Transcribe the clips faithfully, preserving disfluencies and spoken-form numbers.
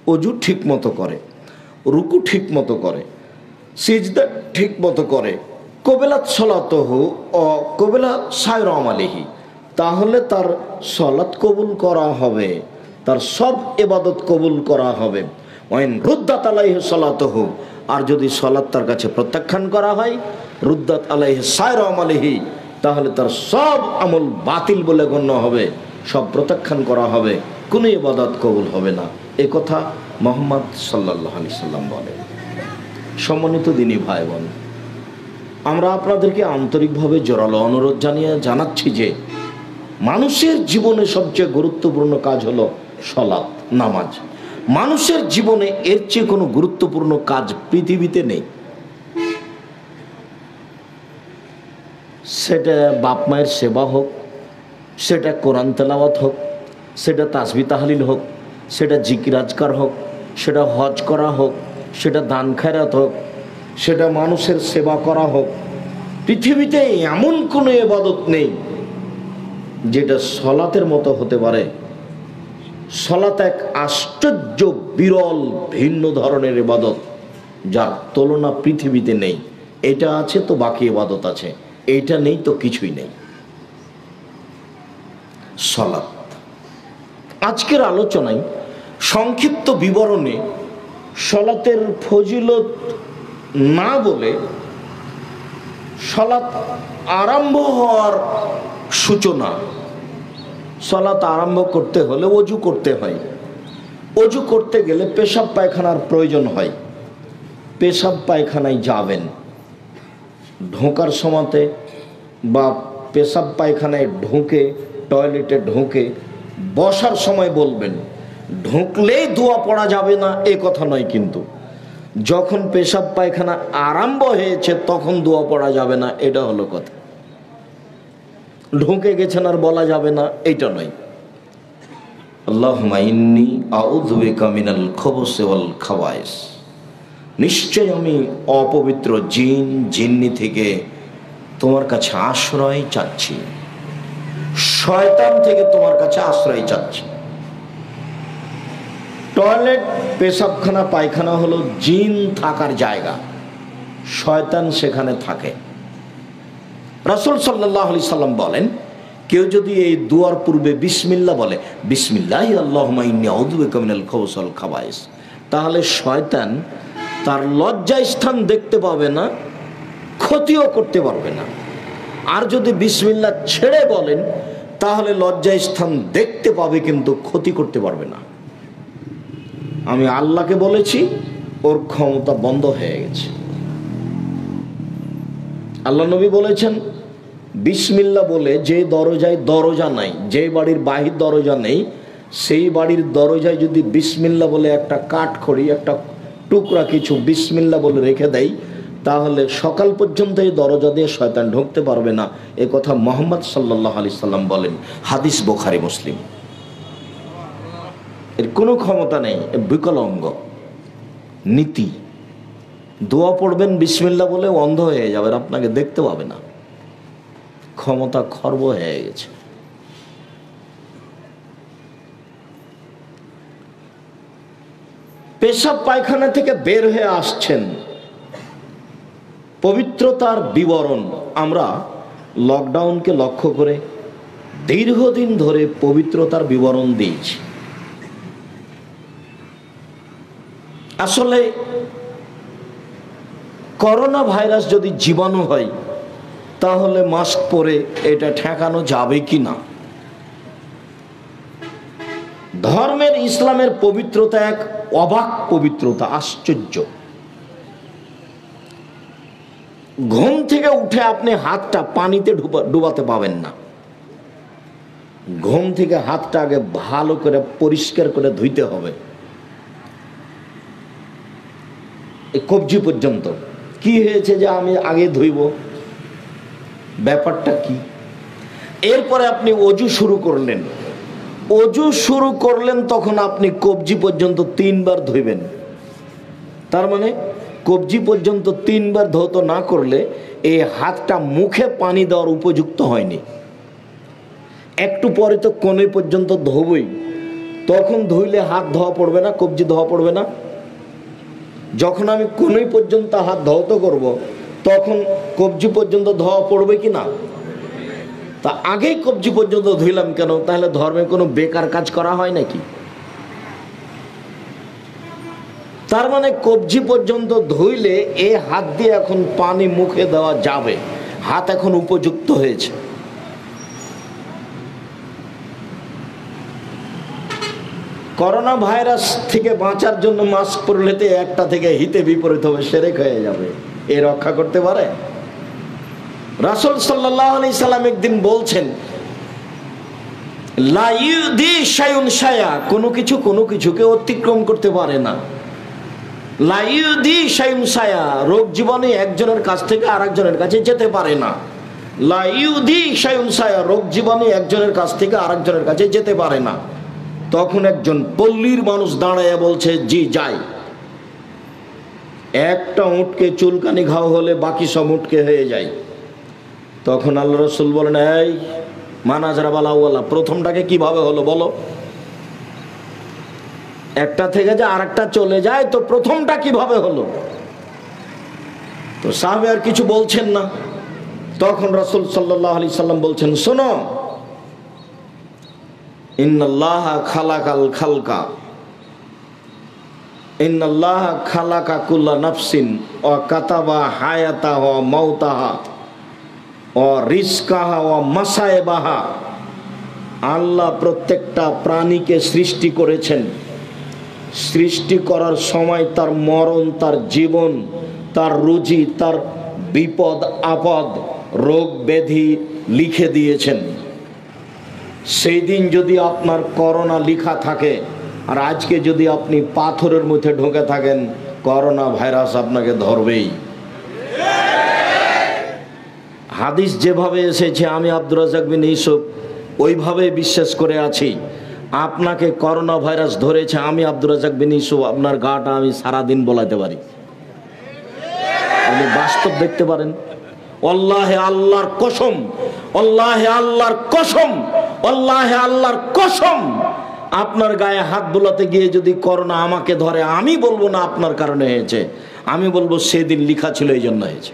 অজু ঠিক মতো করে, রুকু ঠিক মতো করে, সিজদা ঠিক মতো করে, কবেলাত সলাতহু ও কবেলা সায়র আমালিহি, তাহলে তার সলাত কবুল করা হবে, তার সব ইবাদত কবুল করা হবে। ওয়াইন রুদ্দাত আলাইহি সলাতহু, আর যদি সলাত তার কাছে প্রত্যাখ্যান করা হয়, রুদ্দাত আলাইহি সায়র আমালিহি, তাহলে তার সব আমল বাতিল বলে গণ্য হবে, সব প্রত্যাখ্যান করা হবে, কোনো ইবাদত কবুল হবে না। এ কথা মুহাম্মদ সাল্লাল্লাহু আলাইহি সাল্লাম বলেন। সম্মানিত দিনী ভাই বোন, আমরা আপনাদেরকে আন্তরিকভাবে জোরালো অনুরোধ জানিয়ে জানাচ্ছি যে মানুষের জীবনে সবচেয়ে গুরুত্বপূর্ণ কাজ হলো সালাত, নামাজ। মানুষের জীবনে এর চেয়ে কোনো গুরুত্বপূর্ণ কাজ পৃথিবীতে নেই। সেটা বাপ মায়ের সেবা হোক, সেটা কোরআন তেলাওয়াত হোক, সেটা তাসবিহ তাহলিল হোক, সেটা জিকির আজকার হোক, সেটা হজ করা হোক, সেটা দান খেরাত হোক, সেটা মানুষের সেবা করা হোক, পৃথিবীতে এমন কোনো ইবাদত নেই যেটা সলাতের মতো হতে পারে। সলাত এক আশ্চর্য বিরল ভিন্ন ধরনের ইবাদত, যার তুলনা পৃথিবীতে নেই। এটা আছে তো বাকি ইবাদত আছে, এটা নেই তো কিছুই নেই। সলাত আজকের আলোচনায় সংক্ষিপ্ত বিবরণে সলাতের ফজিলত না বলে সলাত আরম্ভ হওয়ার সূচনা। সলাত আরম্ভ করতে হলে অজু করতে হয়, অজু করতে গেলে পেশাব পায়খানার প্রয়োজন হয়। পেশাব পায়খানায় যাবেন, ঢোকার সময়তে বা পেশাব পায়খানায় ঢুকে টয়লেটে ঢুকে বসার সময় বলবেন। ঢুকলেই দোয়া পড়া যাবে না এ কথা নয়, কিন্তু যখন পেশাব পায়খানা আরম্ভ হয়েছে তখন দোয়া পড়া যাবে না, এটা হলো কথা। ঢুকে গেছেন আর বলা যাবে না, এটা নয়। আল্লাহুম্মা ইন্নী আউযু বিকা মিনাল খুবুসি ওয়াল খাবায়েস, নিশ্চয় আমি অপবিত্র জিন জিন্নি থেকে তোমার কাছে আশ্রয় চাচ্ছি, শয়তান থেকে তোমার কাছে আশ্রয় চাচ্ছি। টয়লেট, পেশাবখানা, পায়খানা হলো জিন থাকার জায়গা, শয়তান সেখানে থাকে। রাসূল সাল্লাল্লাহু আলাইহি সাল্লাম বলেন, কেউ যদি এই দুয়ার পূর্বে বিসমিল্লাহ বলে, বিসমিল্লাহি আল্লাহুম্মা ইন্নী আউযু বিকা মিনাল খুবুসি ওয়াল খাবায়েস, তাহলে শয়তান তার লজ্জা স্থান দেখতে পাবে না, ক্ষতিও করতে পারবে না। আর যদি বিসমিল্লাহ ছেড়ে বলেন তাহলে লজ্জা স্থান দেখতে পাবে কিন্তু ক্ষতি করতে পারবে না। আমি আল্লাহকে বলেছি, ওর ক্ষমতা বন্ধ হয়ে গেছে। আল্লাহ নবী বলেছেন, বিসমিল্লাহ বলে যে দরজায় দরজা নাই, যে বাড়ির বাহির দরজা নেই, সেই বাড়ির দরজায় যদি বিসমিল্লাহ বলে একটা কাঠ খড়ি, একটা টুকরা কিছু বিসমিল্লাহ বলে রেখে দেয়, তাহলে সকাল পর্যন্ত এই দরজা দিয়ে শয়তান ঢুকতে পারবে না। এ কথা মুহাম্মদ সাল্লাল্লাহু আলাইহি সাল্লাম বলেন, হাদিস বুখারী মুসলিম। এর কোনো ক্ষমতা নেই, বিকলাঙ্গ নীতি। দোয়া পড়বেন বিসমিল্লাহ বলে, অন্ধ হয়ে যাবে, আপনাকে দেখতে পাবে না, ক্ষমতা খর্ব হয়ে গেছে। পেশাব পায়খানা থেকে বের হয়ে আসছেন, পবিত্রতার বিবরণ। আমরা লকডাউনকে লক্ষ্য করে দীর্ঘদিন ধরে পবিত্রতার বিবরণ দিয়েছি। আসলে করোনা ভাইরাস যদি জীবাণু হয় তাহলে মাস্ক পরে এটা ঠেকানো যাবে কি না? ধর্মের, ইসলামের পবিত্রতা এক অবাক পবিত্রতা, আশ্চর্য। ঘুম থেকে উঠে আপনি হাতটা পানিতে ডুবাতে পাবেন না, ঘুম থেকে হাতটা আগে ভালো করে পরিষ্কার করে ধুইতে হবে, কবজি পর্যন্ত। কি হয়েছে যে আমি আগে ধুইব, ব্যাপারটা কি? এরপরে আপনি অজু শুরু করলেন, অজু শুরু করলেন তখন আপনি কবজি পর্যন্ত তিনবার ধুইবেন। তার মানে কবজি পর্যন্ত তিনবার ধৌত না করলে এই হাতটা মুখে পানি দেওয়ার উপযুক্ত হয়নি। একটু পরে তো কোণে পর্যন্ত ধোবই, তখন ধুইলে হাত ধোয়া পড়বে না, কবজি ধোয়া পড়বে না? যখন আমি কোনই পর্যন্ত হাত ধৌত করব তখন কবজি পর্যন্ত ধোয়া পড়বে কি না? তা আগেই কবজি পর্যন্ত ধুইলাম কেন? তাহলে ধর্মে কোনো বেকার কাজ করা হয় নাকি? তার মানে কবজি পর্যন্ত ধুইলে এ হাত দিয়ে এখন পানি মুখে দেওয়া যাবে, হাত এখন উপযুক্ত হয়েছে। করোনা ভাইরাস থেকে বাঁচার জন্য মাস্ক পরলেতে একটা থেকে হিতে বিপরীত হবে, সেরেক হয়ে যাবে, এ রক্ষা করতে পারে? রাসূল সাল্লাল্লাহু আলাইহি সাল্লাম একদিন বলছেন, লা ইউদি শাইউন শায়া, কোনো কিছু কোনো কিছুকে অতিক্রম করতে পারে না। লা ইউদি শাইউন শায়া, রোগ জীবাণু একজনের কাছ থেকে আরেকজনের কাছে যেতে পারে না। লা ইউদি শাইউন শায়া, রোগ জীবাণু একজনের কাছ থেকে আরেকজনের কাছে যেতে পারে না। তখন একজন পল্লীর মানুষ দাঁড়ায় বলছে, জি যাই। একটা উটকে চুলকানি ঘাও হলে বাকি সব উটকে হয়ে যায়। তখন আল্লাহ রাসূল বলেন, এই মানাজরা বালাওয়ালা, প্রথমটাকে কিভাবে হলো বলো? একটা থেকে যে আরেকটা চলে যায়, তো প্রথমটা কিভাবে হলো? তো সাহাবী আর কিছু বলছেন না। তখন রাসূল সাল্লাল্লাহু আলাইহি সাল্লাম বলছেন, শোনো, ইন্নাল্লাহা খালাকাল খালকা, ইন্নাল্লাহা খালাকা কুল্লা নাফসিন ওয়া কাতাবা হায়াতাহা ওয়া মাউতাহা ওয়া রিজকাহা ওয়া মাসায়েবাহা। আল্লাহ প্রত্যেকটা প্রাণীকে সৃষ্টি করেছেন। সৃষ্টি করার সময় তার মরণ, তার জীবন, তার রুজি, তার বিপদ আপদ, রোগ ব্যাধি লিখে দিয়েছেন। সেই দিন যদি আপনার করোনা লিখা থাকে, আর আজকে যদি আপনি পাথরের মধ্যে ঢুকে থাকেন, করোনা ভাইরাস আপনাকে ধরবেই। হাদিস যেভাবে এসেছে, আমি আব্দুর রাজ্জাক বিন ইউসুফ ওইভাবে বিশ্বাস করে আছি। আপনাকে করোনা ভাইরাস ধরেছে, আমি আব্দুর রাজ্জাক বিন ইউসুফ আপনার গাটা আমি সারাদিন বলাতে পারি, আপনি বাস্তব দেখতে পারেন। আল্লাহে আল্লাহর কসম, আল্লাহে আল্লাহর কসম, আল্লাহে আল্লাহর কসম, আপনার গায়ে হাত বোলাতে গিয়ে যদি করোনা আমাকে ধরে, আমি বলবো না আপনার কারণে হয়েছে, আমি বলবো সেদিন লিখা ছিল এই জন্য হয়েছে।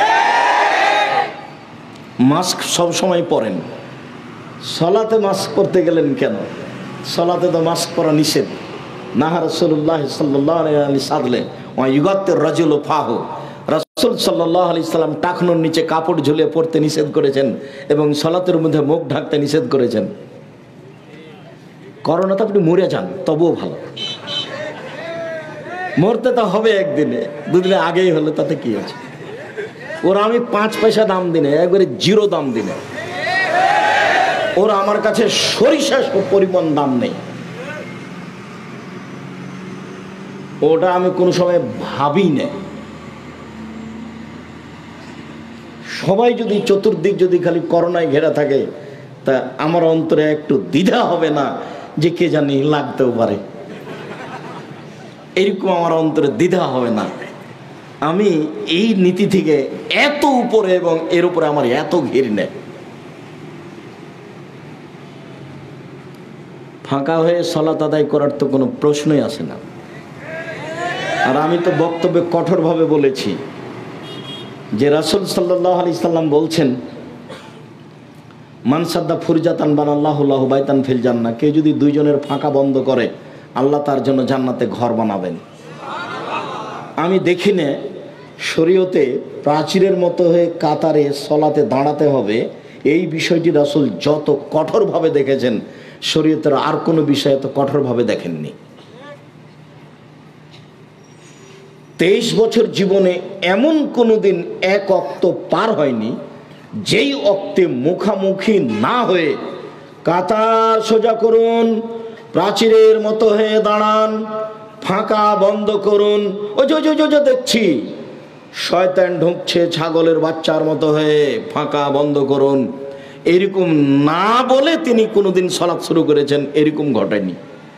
মাস্ক সব সময় পরেন, সলাতে মাস্ক পরতে গেলেন কেন? সলাতে তো মাস্ক পরা নিষেধ। নাহা রাসূলুল্লাহ সাল্লাল্লাহু আলাইহি সাল্লাম ওয়া ইউগাত্তির রাজুলু ফাহু, রাসূল সাল্লাল্লাহু আলাইহি সাল্লাম টাকনোর নিচে কাপড় ঝুলিয়ে পড়তে নিষেধ করেছেন এবং সলাতের মধ্যে মুখ ঢাকতে নিষেধ করেছেন। করোনাতে আপনি মরে যান তবুও ভালো, মরতে তো হবে একদিনে, দুদিনে আগেই হলে তাতে কি আছে? ওরা আমি পাঁচ পয়সা দাম দিনে, একবারে জিরো দাম দিনে, ওরা আমার কাছে সরিষা পরিমাণ দাম নেই। ওটা আমি কোনো সময় ভাবি না। সবাই যদি চতুর্দিক যদি খালি করোনায় ঘেরা থাকে, তা আমার অন্তরে একটু দ্বিধা হবে না যে কে জানি লাগতেও পারে, এরকম আমার অন্তরে দ্বিধা হবে না। আমি এই নীতি থেকে এত উপরে এবং এর উপরে আমার এত ঘিরে নেয়। ফাঁকা হয়ে সালাত আদায় করার তো কোনো প্রশ্নই আসে না। আর আমি তো বক্তব্যে কঠোরভাবে বলেছি যে রাসূল সাল্লাল্লাহু আলাইহি সাল্লাম বলছেন, মান সাদ্দা ফুরজাতান বানাল্লাহু লাহু বাইতান ফিল জান্নাহ, কেউ যদি দুইজনের ফাঁকা বন্ধ করে, আল্লাহ তার জন্য জান্নাতে ঘর বানাবেন। আমি দেখি না শরীয়তে প্রাচীরের মতো হয়ে কাতারে সলাতে দাঁড়াতে হবে, এই বিষয়টি রাসূল যত কঠোরভাবে দেখেছেন, শরীয়তের আর কোনো বিষয় এত কঠোরভাবে দেখেননি। তেইশ বছর জীবনে এমন কোনো দিন এক অক্ত পার হয়নি যেই অক্তে মুখামুখি না হয়ে কাতার সোজা করুন, প্রাচীরের মতো হয়ে দাঁড়ান, ফাঁকা বন্ধ করুন, ওই যে দেখছি শয়তান ঢুকছে ছাগলের বাচ্চার মতো হয়ে, ফাঁকা বন্ধ করুন, এরকম না বলে তিনি কোনোদিন সালাত শুরু করেছেন, এরকম ঘটেনি।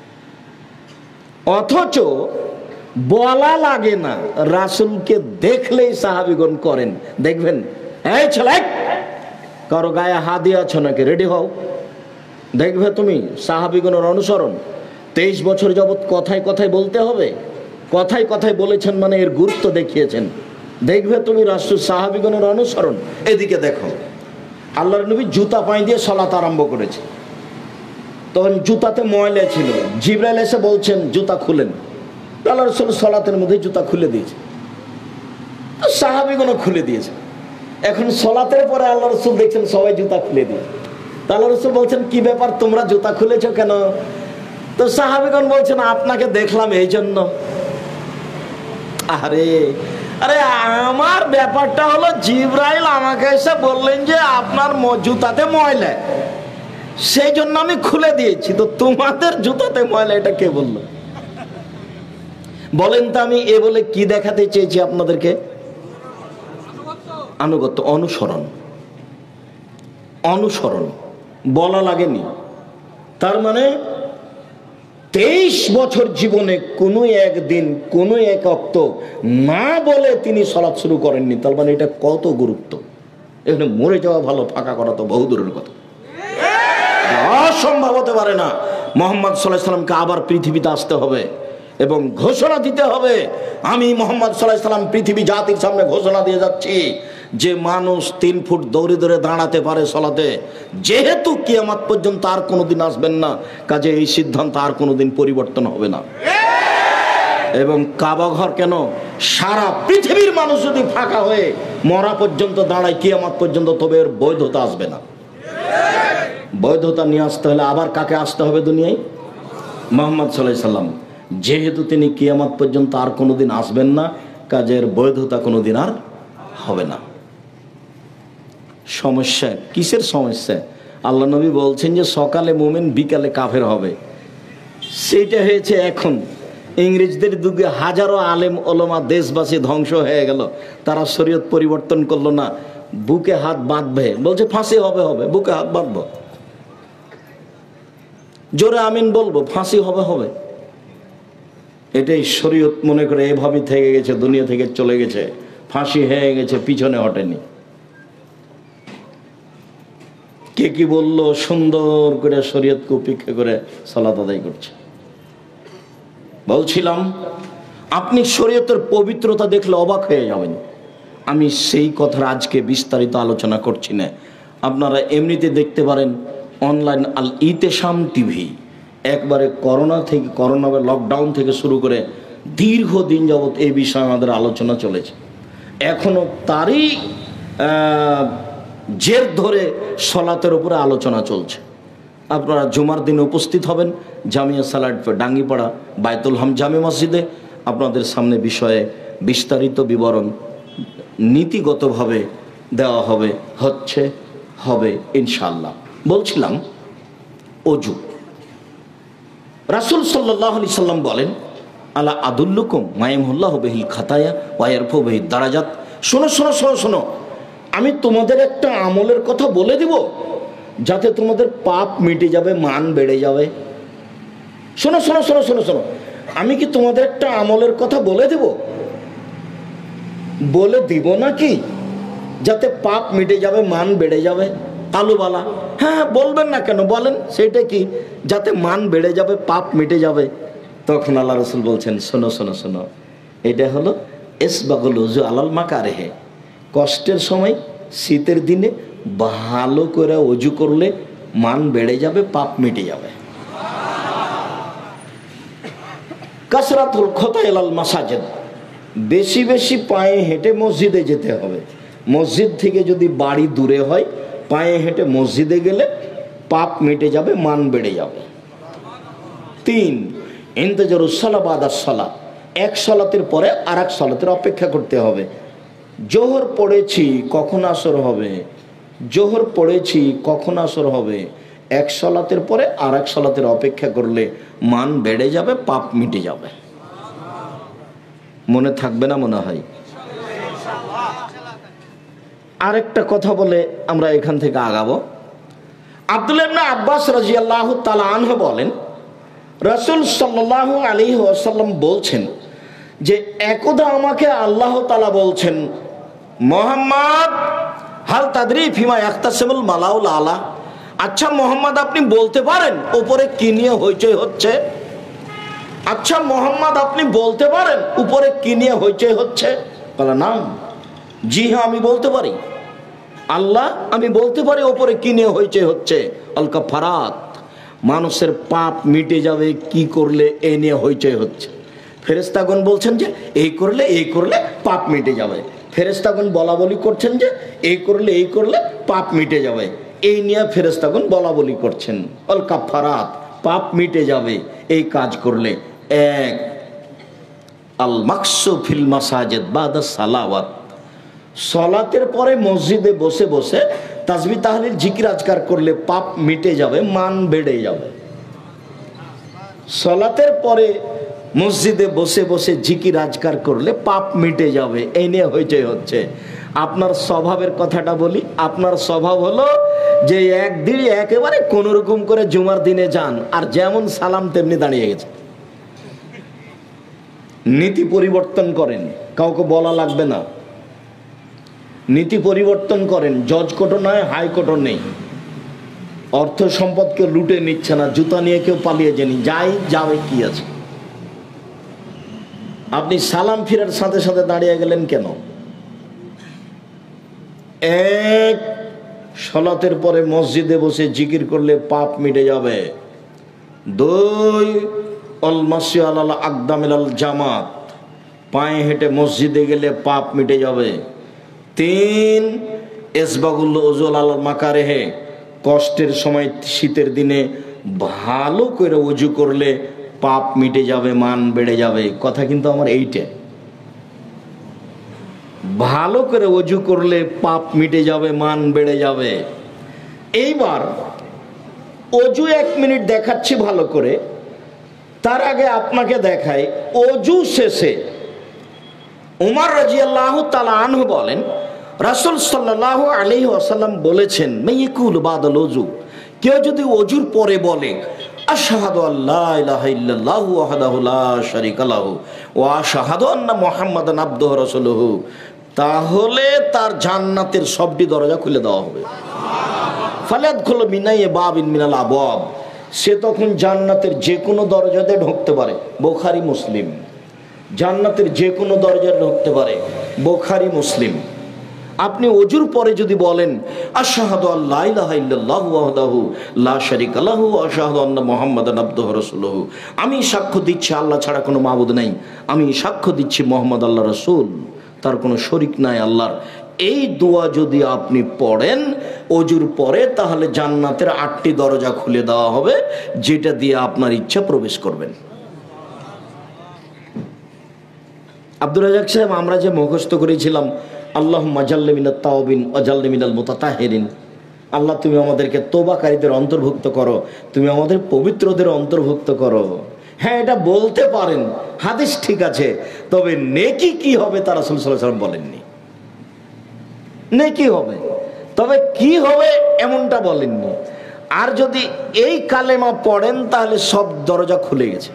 অথচ বলা লাগে না, রাসূলকে দেখলেই সাহাবীগণ করেন। দেখবেন, এই ছেলে কারো গায়ে হাত দিয়ে আছো নাকি, রেডি হও, দেখবে তুমি সাহাবীগণের অনুসরণ। তেইশ বছর যাবৎ কথায় কথায় বলতে হবে? কথায় কথায় বলেছেন মানে এর গুরুত্ব দেখিয়েছেন। দেখবে তুমি রাসূল সাহাবীগণের অনুসরণ। এদিকে দেখো, আল্লাহর নবী জুতা পায়ে দিয়ে সালাত আরম্ভ করেছে। তখন জুতাতে ময়লা ছিল, জিবরাইল এসে বলছেন জুতা খুলেন। আল্লাহ রাসূল সালাতের মধ্যে জুতা খুলে দিয়েছে, সাহাবীগণও খুলে দিয়েছে। এখন সালাতের পরে আল্লাহ রাসূল দেখছেন সবাই জুতা খুলে দিয়েছে। আল্লাহ রাসূল বলছেন কি ব্যাপার, তোমরা জুতা খুলেছো কেন? তো সাহাবীগণ বলছেন আপনাকে দেখলাম এই জন্য। আরে আরে আমার ব্যাপারটা হলো জিবরাইল আমাকে এসে বললেন যে আপনার জুতাতে ময়লা, সেই জন্য আমি খুলে দিয়েছি। তো তোমাদের জুতাতে ময়লা এটা কে বললো? বলেন তো আমি এ বলে কি দেখাতে চেয়েছি আপনাদেরকে? আনুগত্য, অনুসরণ। অনুসরণ বলা লাগেনি। তার মানে তেইশ বছর জীবনে কোনো একদিন কোনো এক অক্ত না বলে তিনি সালাত শুরু করেননি। তার মানে এটা কত গুরুত্ব। এখানে মরে যাওয়া ভালো, ফাঁকা করা তো বহু দূরের কথা। অসম্ভব হতে পারে না। মুহাম্মদ সাল্লাল্লাহু আলাইহি সাল্লামকে আবার পৃথিবীতে আসতে হবে এবং ঘোষণা দিতে হবে, আমি মুহাম্মদ সাল্লাল্লাহু আলাইহি সাল্লাম পৃথিবী জাতির সামনে ঘোষণা দিয়ে যাচ্ছি যে মানুষ তিন ফুট দৌড়ে দৌড়ে দাঁড়াতে পারে সালাতে, যেহেতু কিয়ামত পর্যন্ত আর কোনোদিন আসবেন না, কাজে এই সিদ্ধান্ত আর কোনোদিন পরিবর্তন হবে না। এবং কাবা ঘর কেন, সারা পৃথিবীর মানুষ যদি ফাঁকা হয়ে মরা পর্যন্ত দাঁড়ায় কিয়ামত পর্যন্ত, তবে এর বৈধতা আসবে না। বৈধতা নিয়ে আসতে হলে আবার কাকে আসতে হবে দুনিয়ায়? মুহাম্মদ সাল্লাল্লাহু আলাইহি সাল্লাম। যেহেতু তিনি কিয়ামত পর্যন্ত আর কোনোদিন আসবেন না, কাজের বৈধতা কোনোদিন আর হবে না। সমস্যা কিসের সমস্যা? আল্লাহ নবী বলছেন যে সকালে মুমিন বিকালে কাফের হবে। সেইটা হয়েছে এখন। ইংরেজদের যুগে হাজারো আলেম ওলামা দেশবাসী ধ্বংস হয়ে গেল, তারা শরীয়ত পরিবর্তন করলো না। বুকে হাত বাঁধবে, বলছে ফাঁসি হবে হবে, বুকে হাত বাঁধবো, জোরে আমিন বলবো, ফাঁসি হবে হবে। এটাই শরীয়ত মনে করে এভাবে থেকে গেছে, দুনিয়া থেকে চলে গেছে, ফাঁসি হয়ে গেছে, পিছনে হটেনি। কে কি বললো, সুন্দর করে শরীয়তকে উপেক্ষা করে সালাত আদায় করছে। বলছিলাম আপনি শরীয়তের পবিত্রতা দেখলে অবাক হয়ে যাবেন। আমি সেই কথার আজকে বিস্তারিত আলোচনা করছি না, আপনারা এমনিতে দেখতে পারেন অনলাইন আল ইতেশাম টিভি। একবারে করোনা থেকে করোনা বা লকডাউন থেকে শুরু করে দীর্ঘদিন যাবৎ এই বিষয়ে আমাদের আলোচনা চলেছে। এখনো তারই জের ধরে সলাতের উপরে আলোচনা চলছে। আপনারা জুমার দিনে উপস্থিত হবেন জামিয়া সালাট ডাঙ্গিপাড়া বায়তুল হাম জামে মসজিদে। আপনাদের সামনে বিষয়ে বিস্তারিত বিবরণ নীতিগতভাবে দেওয়া হবে, হচ্ছে, হবে ইনশাআল্লাহ। বলছিলাম অজু। রাসূল সাল্লাল্লাহু আলাইহি সাল্লাম বলেন, আলা আদুল্লুকুম মায়ামহুল্লাহু বিহিল খাতায়া ওয়া ইয়ারফাউ বিহিদ দারাজাত। শোনো শোনো শোনো শোনো, আমি তোমাদের একটা আমলের কথা বলে দিব যাতে তোমাদের পাপ মিটে যাবে, মান বেড়ে যাবে। শোনো শোনো শোনো শোনো শোনো, আমি কি তোমাদের একটা আমলের কথা বলে দেব? বলে দিব নাকি? যাতে পাপ মিটে যাবে, মান বেড়ে যাবে। কালুবালা, হ্যাঁ বলবেন না কেন, বলেন সেটা কি? যাতে মান বেড়ে যাবে, পাপ মিটে যাবে। তখন আল্লাহ রাসূল বলছেন, শোনো শোনো শোনো, এটা হলো ইসবাগুল উযু আলাল মাকারিহে। কষ্টের সময় শীতের দিনে ভালো করে অজু করলে মান বেড়ে যাবে, পাপ মিটে যাবে। কাসরাতুল খতা ইলাল মাসাজিদ, বেশি বেশি পায়ে হেঁটে মসজিদে যেতে হবে। মসজিদ থেকে যদি বাড়ি দূরে হয়, পায়ে হেঁটে মসজিদে গেলে পাপ মিটে যাবে, মান বেড়ে যাবে। তিন, ইন্তেজারুস সালাহ বাদাস সালাহ, এক সালাতের পরে আর এক সালাতের অপেক্ষা করতে হবে। জোহর পড়েছি, কখন আসর হবে? জোহর পড়েছি, কখন আসর হবে? এক সালাতের পরে আর এক সালাতের অপেক্ষা করলে মান বেড়ে যাবে, পাপ মিটে যাবে। মনে থাকবে না মনে হয়? আরেকটা কথা বলে আমরা এখান থেকে আগাবো। আব্দুল্লাহ ইবনে আব্বাস রাদিয়াল্লাহু তাআলা আনহু বলেন, রাসূল সাল্লাল্লাহু আলাইহি ওয়াসাল্লাম বলছেন যে একদা আমাকে আল্লাহ তাআলা বলছেন, মুহাম্মদ হাল তাদরি ফিমা ইয়াখতাসিমুল মালাউল আলা, আচ্ছা মোহাম্মদ আপনি বলতে পারেন ওপরে কি নিয়ে হইচই হচ্ছে? আচ্ছা মোহাম্মদ আপনি বলতে পারেন উপরে কি নিয়ে হইচই হচ্ছে? বলে না, জি হ্যাঁ আমি বলতে পারি। আল্লাহ আমি বলতে পারি উপরে কি নিয়ে হইচই হচ্ছে। আল কাফারাত, মানুষের পাপ মিটে যাবে কি করলে এই নিয়ে হইচই হচ্ছে। ফেরেশতাগণ বলছেন যে এই করলে এই করলে পাপ মিটে যাবে। ফেরেশতাগণ বলা বলি করছেন যে এই করলে এই করলে পাপ মিটে যাবে, এই নিয়ে ফেরেশতাগণ বলা বলি করছেন। আল কাফারাত, পাপ মিটে যাবে এই কাজ করলে। এক, আল মাকসু ফিল মাসাজিদ বাদা সালাওয়াত, সালাতের পরে মসজিদে বসে বসে তাসবিহ তাহলিল জিকির আজকার করলে পাপ মিটে যাবে, মান বেড়ে যাবে। সালাতের পরে মসজিদে বসে বসে জিকির আজকার করলে পাপ মিটে যাবে, এই নিয়ে হইচই হচ্ছে। আপনার স্বভাবের কথাটা বলি, আপনার স্বভাব হলো যে একদিন একেবারে কোন রকম করে জুমার দিনে যান আর যেমন সালাম তেমনি দাঁড়িয়ে গেছে। নীতি পরিবর্তন করেন, কাউকে বলা লাগবে না। নীতি পরিবর্তন করেন, জজ কোর্টও নয়, হাইকোর্টও নেই। অর্থ সম্পদকে লুটে নিচ্ছে না, জুতা নিয়ে কেউ পালিয়ে যায়নি, যাই যাবে কি আছে। আপনি সালাম ফিরার সাথে সাথে দাঁড়িয়ে গেলেন কেন? এক, সালাতের পরে মসজিদে বসে জিকির করলে পাপ মিটে যাবে। দুই, অল মাসি আলাল আকদামিল আল জামাত, পায়ে হেঁটে মসজিদে গেলে পাপ মিটে যাবে। তিন, এসবাগুল ওজুল আল মাকারেহে, কষ্টের সময় শীতের দিনে ভালো করে ওযু করলে পাপ মিটে যাবে, মান বেড়ে যাবে। কথা কিন্তু আমার এইটা, ভালো করে ওযু করলে পাপ মিটে যাবে, মান বেড়ে যাবে। এইবার ওযু এক মিনিট দেখাচ্ছি ভালো করে, তার আগে আপনাকে দেখাই ওযু শেষে উমর রাদিয়াল্লাহু তাআলা আনহু বলেন রাসূল সাল্লাল্লাহু আলাইহি ওয়াসাল্লাম বলেছেন, মাইয়াকুল বাদাল ওযু, কেউ যদি ওযুর পরে বলে আশহাদু আল্লা ইলাহা ইল্লাল্লাহু ওয়াহদাহু লা শারীকা লাহু ওয়া আশহাদু আন্না মুহাম্মাদান আবদুহু ওয়া রাসূলুহু, তাহলে তার জান্নাতের সবটি দরজা খুলে দেওয়া হবে। ফালাদখুলু মিনাই বাবিন মিনাল আবওয়াব, সে তখন জান্নাতের যে কোনো দরজাতে ঢুকতে পারে। বুখারী মুসলিম। জান্নাতের যে কোনো দরজায় ঢুকতে পারে, বুখারী মুসলিম। আপনি ওযুর পরে যদি বলেন আশহাদু আল্লা ইলাহা ইল্লাল্লাহু ওয়াহদাহু লা শারীকা লাহু ওয়া আশহাদু আন্না মুহাম্মাদান আবদুহু ওয়া রাসূলুহু, আমি সাক্ষ্য দিচ্ছি আল্লাহ ছাড়া কোনো মাবুদ নাই, আমি সাক্ষ্য দিচ্ছি মুহাম্মদ আল্লাহর রাসূল, তার কোনো শরীক নাই আল্লাহর, এই দোয়া যদি আপনি পড়েন ওযুর পরে, তাহলে জান্নাতের আটটি দরজা খুলে দেওয়া হবে, যেটা দিয়ে আপনার ইচ্ছা প্রবেশ করবেন। আব্দুর রাজ্জাক সাহেব, আমরা যে মুখস্থ করেছিলাম আল্লাহুম্মা জাল্লি মিনাত তাওবিন ওয়া জাল্লি মিনাল মুতাতাহিরিন, আল্লাহ তুমি আমাদেরকে তওবাকারীদের অন্তর্ভুক্ত করো, তুমি আমাদের পবিত্রদের অন্তর্ভুক্ত করো। হ্যাঁ, এটা বলতে পারেন, হাদিস ঠিক আছে, তবে নেকি কি হবে তা রাসূল সাল্লাল্লাহু আলাইহি ওয়াসাল্লাম বলেননি। নেকি হবে, তবে কি হবে এমনটা বলেননি। আর যদি এই কালেমা পড়েন তাহলে সব দরজা খুলে গেছে।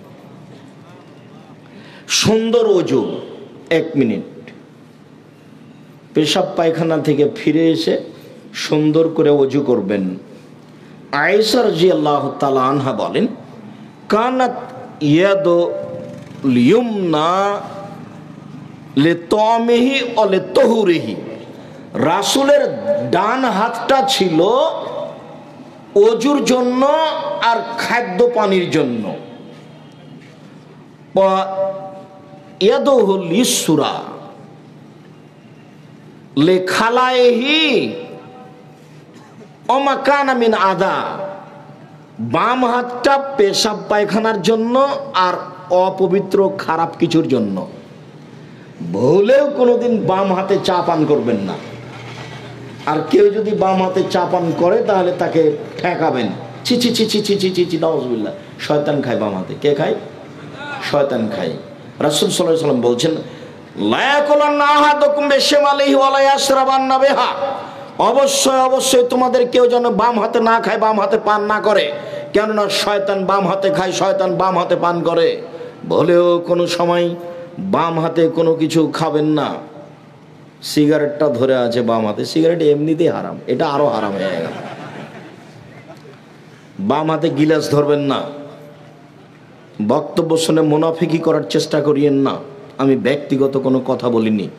সুন্দর ওযু, এক মিনিট পেশাব পায়খানা থেকে ফিরে এসে সুন্দর করে ওযু করবেন। আয়েশা রাদিয়াল্লাহু তাআলা আনহা বলেন, কানাত ইয়াদু লিয়ুমনা লিতামিহি ওয়া লিতাহুরিহি, রাসূলের ডান হাতটা ছিল ওযুর জন্য আর খাদ্য পানির জন্য। ইয়াদুহু লিসুরা লেখালাইহি ওমা কানা মিন আদা, বাম হাতটা পেশাব পায়খানার জন্য আর অপবিত্র খারাপ কিছুর জন্য। ভুলেও কোনোদিন বাম হাতে চা পান করবেন না। আর কেউ যদি বাম হাতে চা পান করে তাহলে তাকে ঠেকাবেন, ছি ছি ছি ছি ছি ছি ছি ছি নাউজুবিল্লাহ, শয়তান খায় বাম হাতে। কে খায়? শয়তান খায়। রাসূল সাল্লাল্লাহু আলাইহি ওয়াসাল্লাম বলছেন, লা ইয়াকুলান্না আহাদুকুম বিশিমালিহি ওয়া লা ইয়াশরাবান্না বিহা, অবশ্যই অবশ্যই তোমাদের কেউ যেন বাম হাতে না খায়, বাম হাতে পান না করে, কেননা শয়তান বাম হাতে খায়, শয়তান বাম হাতে পান করে। বলেও কোনো সময় বাম হাতে কোনো কিছু খাবেন না। সিগারেটটা ধরে আছে বাম হাতে, সিগারেট এমনিতেই হারাম, এটা আরো হারাম হয়ে গেল। বাম হাতে গিলাস ধরবেন না, বক্তব্য শুনে মুনাফিকি করার চেষ্টা করিয়েন না। আমি ব্যক্তিগত কোনো কথা বলিনি।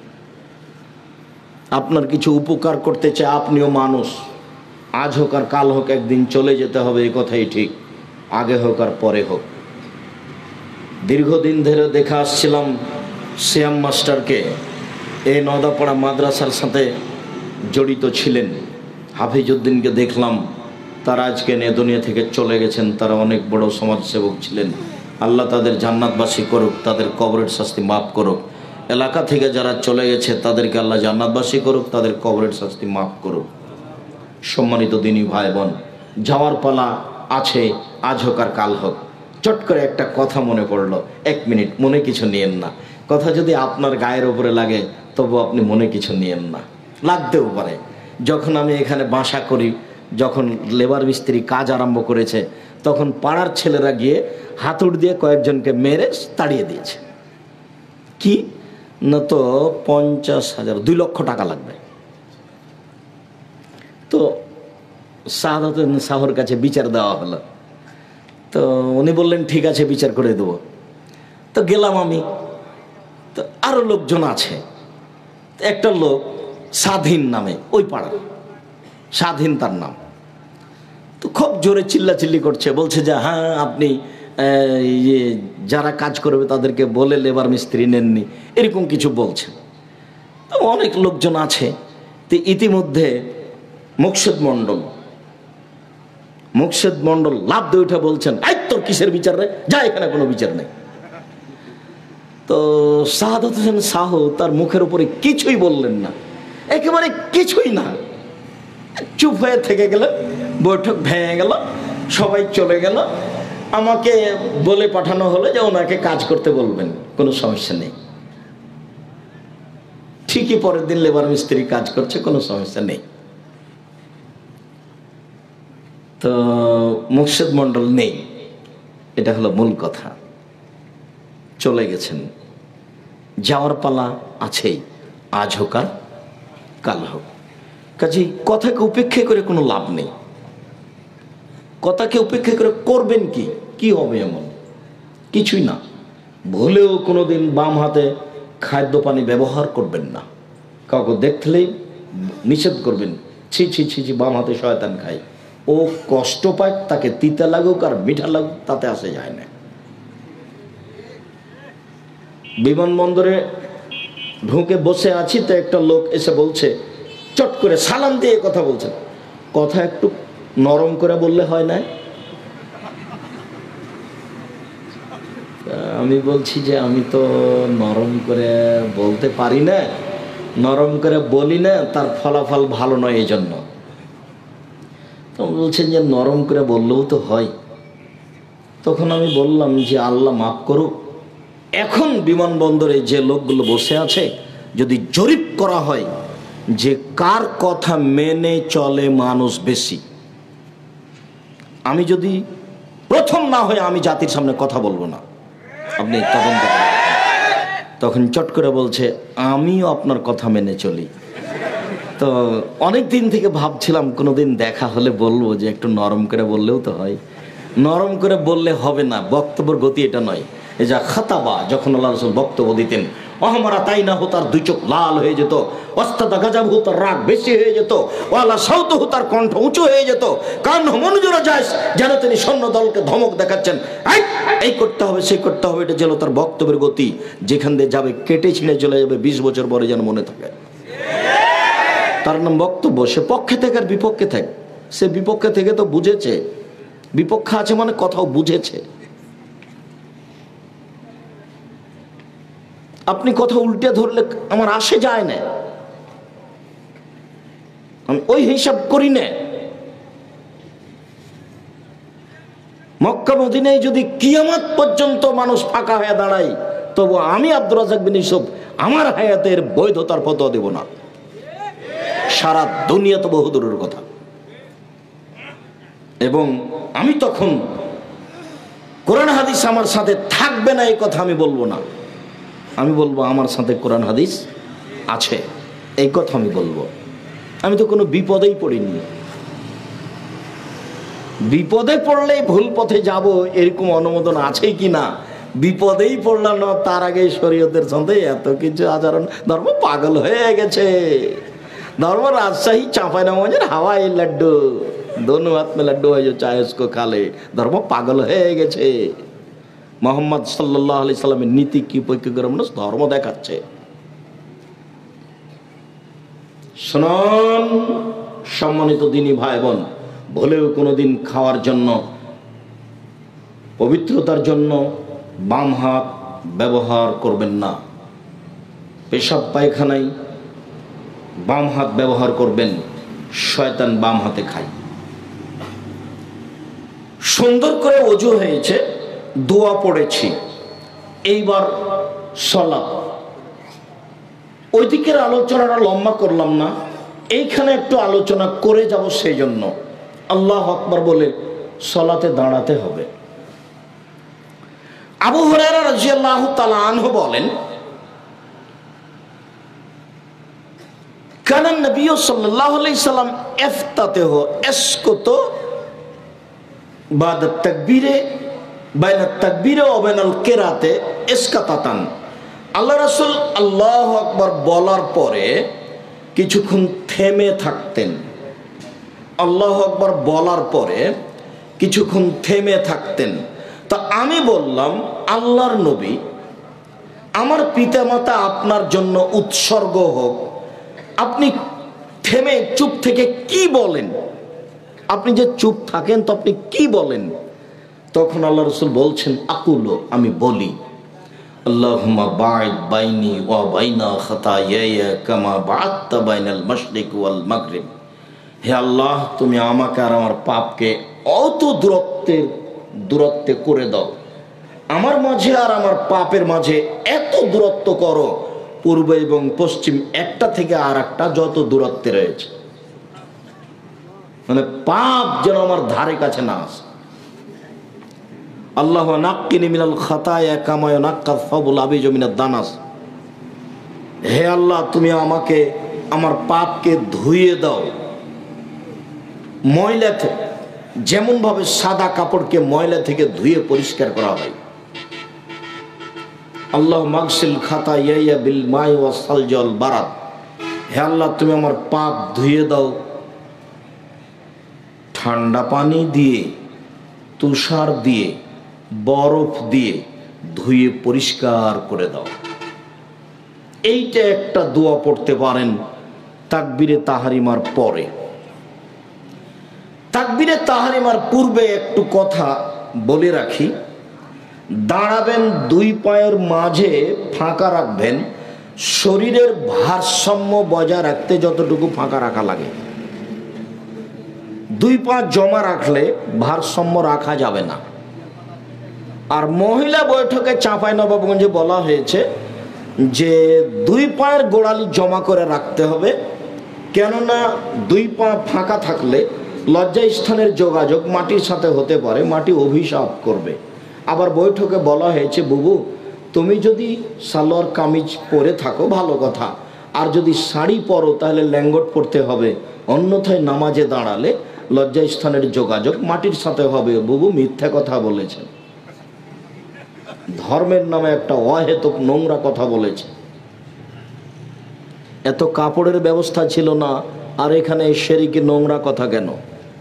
আপনার কিছু উপকার করতে চাই, আপনিও মানুষ। আজ হোক আর কাল হোক একদিন চলে যেতে হবে, এই কথাই ঠিক, আগে হোক আর পরে হোক। দীর্ঘদিন ধরে দেখা আসছিলাম শ্যাম মাস্টারকে, এই নদাপাড়া মাদ্রাসার সাথে জড়িত ছিলেন। হাফিজউদ্দিনকে দেখলাম, তারা আজকে এ দুনিয়া থেকে চলে গেছেন। তারা অনেক বড় সমাজসেবক ছিলেন। আল্লাহ তাদের জান্নাতবাসী করুক, তাদের কবরের শাস্তি মাফ করুক। এলাকা থেকে যারা চলে গেছে তাদেরকে আল্লাহ জান্নাতবাসী করুক, তাদের কবরের শাস্তি মাফ করুক। সম্মানিত দিনী ভাই বোন, যাওয়ার পালা আছে, আজ হোক আর কাল হোক। চট করে একটা কথা মনে পড়লো, এক মিনিট, মনে কিছু নিয়েন না। কথা যদি আপনার গায়ের ওপরে লাগে তবু আপনি মনে কিছু নিয়েন না, লাগতেও পারে। যখন আমি এখানে বাসা করি, যখন লেবার মিস্ত্রি কাজ আরম্ভ করেছে, তখন পাড়ার ছেলেরা গিয়ে হাতুড় দিয়ে কয়েকজনকে মেরে তাড়িয়ে দিয়েছে। কি না, তো পঞ্চাশ হাজার দুই লক্ষ টাকা লাগবে। তো সাহাদাত শাহর কাছে বিচার দেওয়া হলো। তো উনি বললেন ঠিক আছে, বিচার করে দেবো। তো গেলাম আমি, তো আরো লোকজন আছে। একটা লোক স্বাধীন নামে, ওই পাড়ার স্বাধীন তার নাম, তো খুব জোরে চিল্লাচিল্লি করছে, বলছে যে হ্যাঁ আপনি ইয়ে যারা কাজ করবে তাদেরকে বলে লেবার মিস্ত্রি নেননি, এরকম কিছু বলছেন। তো অনেক লোকজন আছে। তো ইতিমধ্যে মুকশেদ মণ্ডল মুকশেদ মণ্ডল লাভ দিয়ে উঠে বলছেন, এই তোর কিসের বিচার রে, যা, এখানে কোনো বিচার নেই। তো সাহাদাত হোসেন শাহ তার মুখের উপরে কিছুই বললেন না, একেবারে কিছুই না, চুপ হয়ে থেকে গেলেন। বৈঠক ভেঙে গেল, সবাই চলে গেল। আমাকে বলে পাঠানো হলো যে ওনাকে কাজ করতে বলবেন, কোনো সমস্যা নেই। ঠিকই পরের দিন লেবার মিস্ত্রি কাজ করছে, কোনো সমস্যা নেই। তো মুকশেদ মণ্ডল নেই, এটা হলো মূল কথা। চলে গেছেন, যাওয়ার পালা আছেই, আজ হোক আর কাল হোক। কাজেই কথাকে উপেক্ষা করে কোনো লাভ নেই। কথাকে উপেক্ষা করে করবেন কি, কি হবে এমন কিছুই না। ভুলেও কোনোদিন বাম হাতে খাদ্য পানি ব্যবহার করবেন না। কাউকে দেখলেই নিষেধ করবেন, ছি ছি ছি ছি, বাম হাতে শয়তান খায়। ও কষ্ট পায়, তাকে তিতা লাগুক আর মিঠা লাগুক, তাতে আসে যায় না। বিমানবন্দরে ঢুকে বসে আছি, তো একটা লোক এসে বলছে, চট করে সালাম দিয়ে কথা বলছেন, কথা একটু নরম করে বললে হয় না? আমি বলছি যে আমি তো নরম করে বলতে পারি না, নরম করে বলি না, তার ফলাফল ভালো নয়, এই জন্য। তো বলছেন যে নরম করে বললেও তো হয়। তখন আমি বললাম যে আল্লাহ মাফ করুক, এখন বিমানবন্দরে যে লোকগুলো বসে আছে, যদি জরিপ করা হয় যে কার কথা মেনে চলে মানুষ বেশি, আমি যদি প্রথম না হয় আমি জাতির সামনে কথা বলবো না, আপনি তদন্ত করেন। তখন চট করে বলছে আমিও আপনার কথা মেনে চলি। তো অনেক দিন থেকে ভাবছিলাম কোনোদিন দেখা হলে বলবো যে একটু নরম করে বললেও তো হয়। নরম করে বললে হবে না, বক্তব্যের গতি এটা নয়। এই যা খাতাবা, যখন আল্লাহ রাসূল বক্তব্য দিতেন, অহমারা তাই না হতো, তার দুই চোখ লাল হয়ে যেত, অস্তাদা গাজাবহু, তার রাগ বেশি হয়ে যেত, ওয়ালা সাউতহু, তার কণ্ঠ উঁচু হয়ে যেত, কান মনজুরা যায়, যেন তিনি সৈন্য দলকে ধমক দেখাচ্ছেন, এই করতে হবে সেই করতে হবে। এটা যেন তার বক্তব্যের গতি, যেখান দিয়ে যাবে কেটে ছিঁড়ে চলে যাবে, বিশ বছর পরে যেন মনে থাকে। তার নাম বক্তব্য। সে পক্ষে থেকে আর বিপক্ষে থাকে, সে বিপক্ষে থেকে তো বুঝেছে, বিপক্ষে আছে মানে কথাও বুঝেছে। আপনি কথা উল্টে ধরলে আমার আসে যায় না, আমি ওই হিসাব করি না। মক্কা মদিনায় যদি কিয়ামত পর্যন্ত মানুষ ফাঁকা হয়ে দাঁড়ায়, তবু আমি আব্দুর রাজ্জাক বিন ইউসুফ আমার হায়াতের বৈধতার ফতোয়া দেব না, সারা দুনিয়া তো বহুদূরের কথা। এবং আমি তখন কোরআন হাদিস আমার সাথে থাকবে না এই কথা আমি বলবো না, আমি বলবো আমার সাথে কোরআন হাদিস আছে, এই কথা আমি বলবো। আমি তো কোনো বিপদেই পড়িনি। বিপদে পড়লেই ভুল পথে যাব এরকম অনুমোদন আছে কি না? বিপদেই পড়লাম না তার আগে শরীয়তের সঙ্গে এত কিছু আচরণ। ধর্ম পাগল হয়ে গেছে। ধর্ম রাজশাহী চাঁপাইনবাবগঞ্জের হাওয়াই লাড্ডু, দোনো হাত মে লাড্ডু হয় চায় উসকো খালে। ধর্ম পাগল হয়ে গেছে। মোহাম্মদ সাল্লাল্লাহু আলাইহি সাল্লামের নীতি কি পরীক্ষা করে মানুষ ধর্ম দেখাচ্ছে। শুনুন সম্মানিত দিনী ভাই বোন, ভুলেও কোনোদিন খাওয়ার জন্য, পবিত্রতার জন্য বাম হাত ব্যবহার করবেন না। পেশাব পায়খানায় বাম হাত ব্যবহার করবেন, শয়তান বাম হাতে খায়। সুন্দর করে ওযু হয়েছে, দোয়া পড়েছি, এইবার সালাত। ওই দিকের আলোচনাটা লম্বা করলাম না, এইখানে একটু আলোচনা করে যাব। সেই জন্য আল্লাহু আকবার বলে সালাতে দাঁড়াতে হবে। আবু হুরায়রা রাদিয়াল্লাহু তাআলা আনহু বলেন, কানা নবী সাল্লাল্লাহু আলাইহি সাল্লাম ইফতাতিহু ইসকুতু বাদ তাকবীরে বাইনা তাকবীরে ওয়া বাইনাল কিরাতে ইসকাতাতান। আল্লাহ রাসূল আল্লাহু আকবার বলার পরে কিছুক্ষণ থেমে থাকতেন। আল্লাহু আকবার বলার পরে কিছুক্ষণ থেমে থাকতেন। তা আমি বললাম, আল্লাহর নবী, আমার পিতামাতা আপনার জন্য উৎসর্গ হোক, আপনি থেমে চুপ থেকে কি বলেন? আপনি যে চুপ থাকেন তো আপনি কি বলেন? তখন আল্লাহ রাসূল বলছেন, আকুলু, আমি বলি, আল্লাহুম্মা বা'id বাইনি ওয়া বাইনা খাতায়ায়া কামা বা'adta বাইনাল মাশরিক ওয়াল মাগরিব। হে আল্লাহ, তুমি আমাকে আর আমার পাপকে অত দূরত্বের দূরত্বে করে দাও। আমার মাঝে আর আমার পাপের মাঝে এত দূরত্ব করো, পূর্ব এবং পশ্চিম একটা থেকে আর একটা যত দূরত্বে রয়েছে, মানে পাপ যেন আমার ধারে কাছে না আসে। আল্লাহ নাক্কিনি মিনাল খাতায়া কামা ইয়ানাক্কাস সাবুল আবিজ মিনাদ দানাস। হে আল্লাহ, তুমি আমাকে আমার পাপকে ধুইয়ে দাও ময়লা থেকে, যেমন ভাবে সাদা কাপড়কে ময়লা থেকে ধুয়ে পরিষ্কার করা হয়। আল্লাহ মাগসিল খাতায়া বিল মাই ওয়াস সালজি ওয়াল বারাদ। হে আল্লাহ, তুমি আমার পাপ ধুইয়ে দাও ঠান্ডা পানি দিয়ে, তুষার দিয়ে, বরফ দিয়ে ধুয়ে পরিষ্কার করে দাও। এইটা একটা দোয়া পড়তে পারেন তাকবীরে তাহরিমার পরে। তাকবীরে তাহরিমার পূর্বে একটু কথা বলে রাখি, দাঁড়াবেন, দুই পায়ের মাঝে ফাঁকা রাখবেন, শরীরের ভারসাম্য বজায় রাখতে যতটুকু ফাঁকা রাখা লাগে। দুই পা জমা রাখলে ভারসাম্য রাখা যাবে না। আর মহিলা বৈঠকে চাঁপাইনবাবগঞ্জে বলা হয়েছে যে দুই পায়ের গোড়ালি জমা করে রাখতে হবে, কেননা দুই পা ফাঁকা থাকলে লজ্জাস্থানের যোগাযোগ মাটির সাথে হতে পারে, মাটি অভিশাপ করবে। আবার বৈঠকে বলা হয়েছে, বুবু তুমি যদি সালোয়ার কামিজ পরে থাকো ভালো কথা, আর যদি শাড়ি পরো তাহলে ল্যাঙ্গট পরতে হবে, অন্যথায় নামাজে দাঁড়ালে লজ্জাস্থানের যোগাযোগ মাটির সাথে হবে। বুবু মিথ্যা কথা বলেছেন, ধর্মের নামে একটা অহেতুক নোংরা কথা বলেছে। এত কাপড়ের ব্যবস্থা ছিল না, আর এখানে শিরকি নোংরা কথা কেন?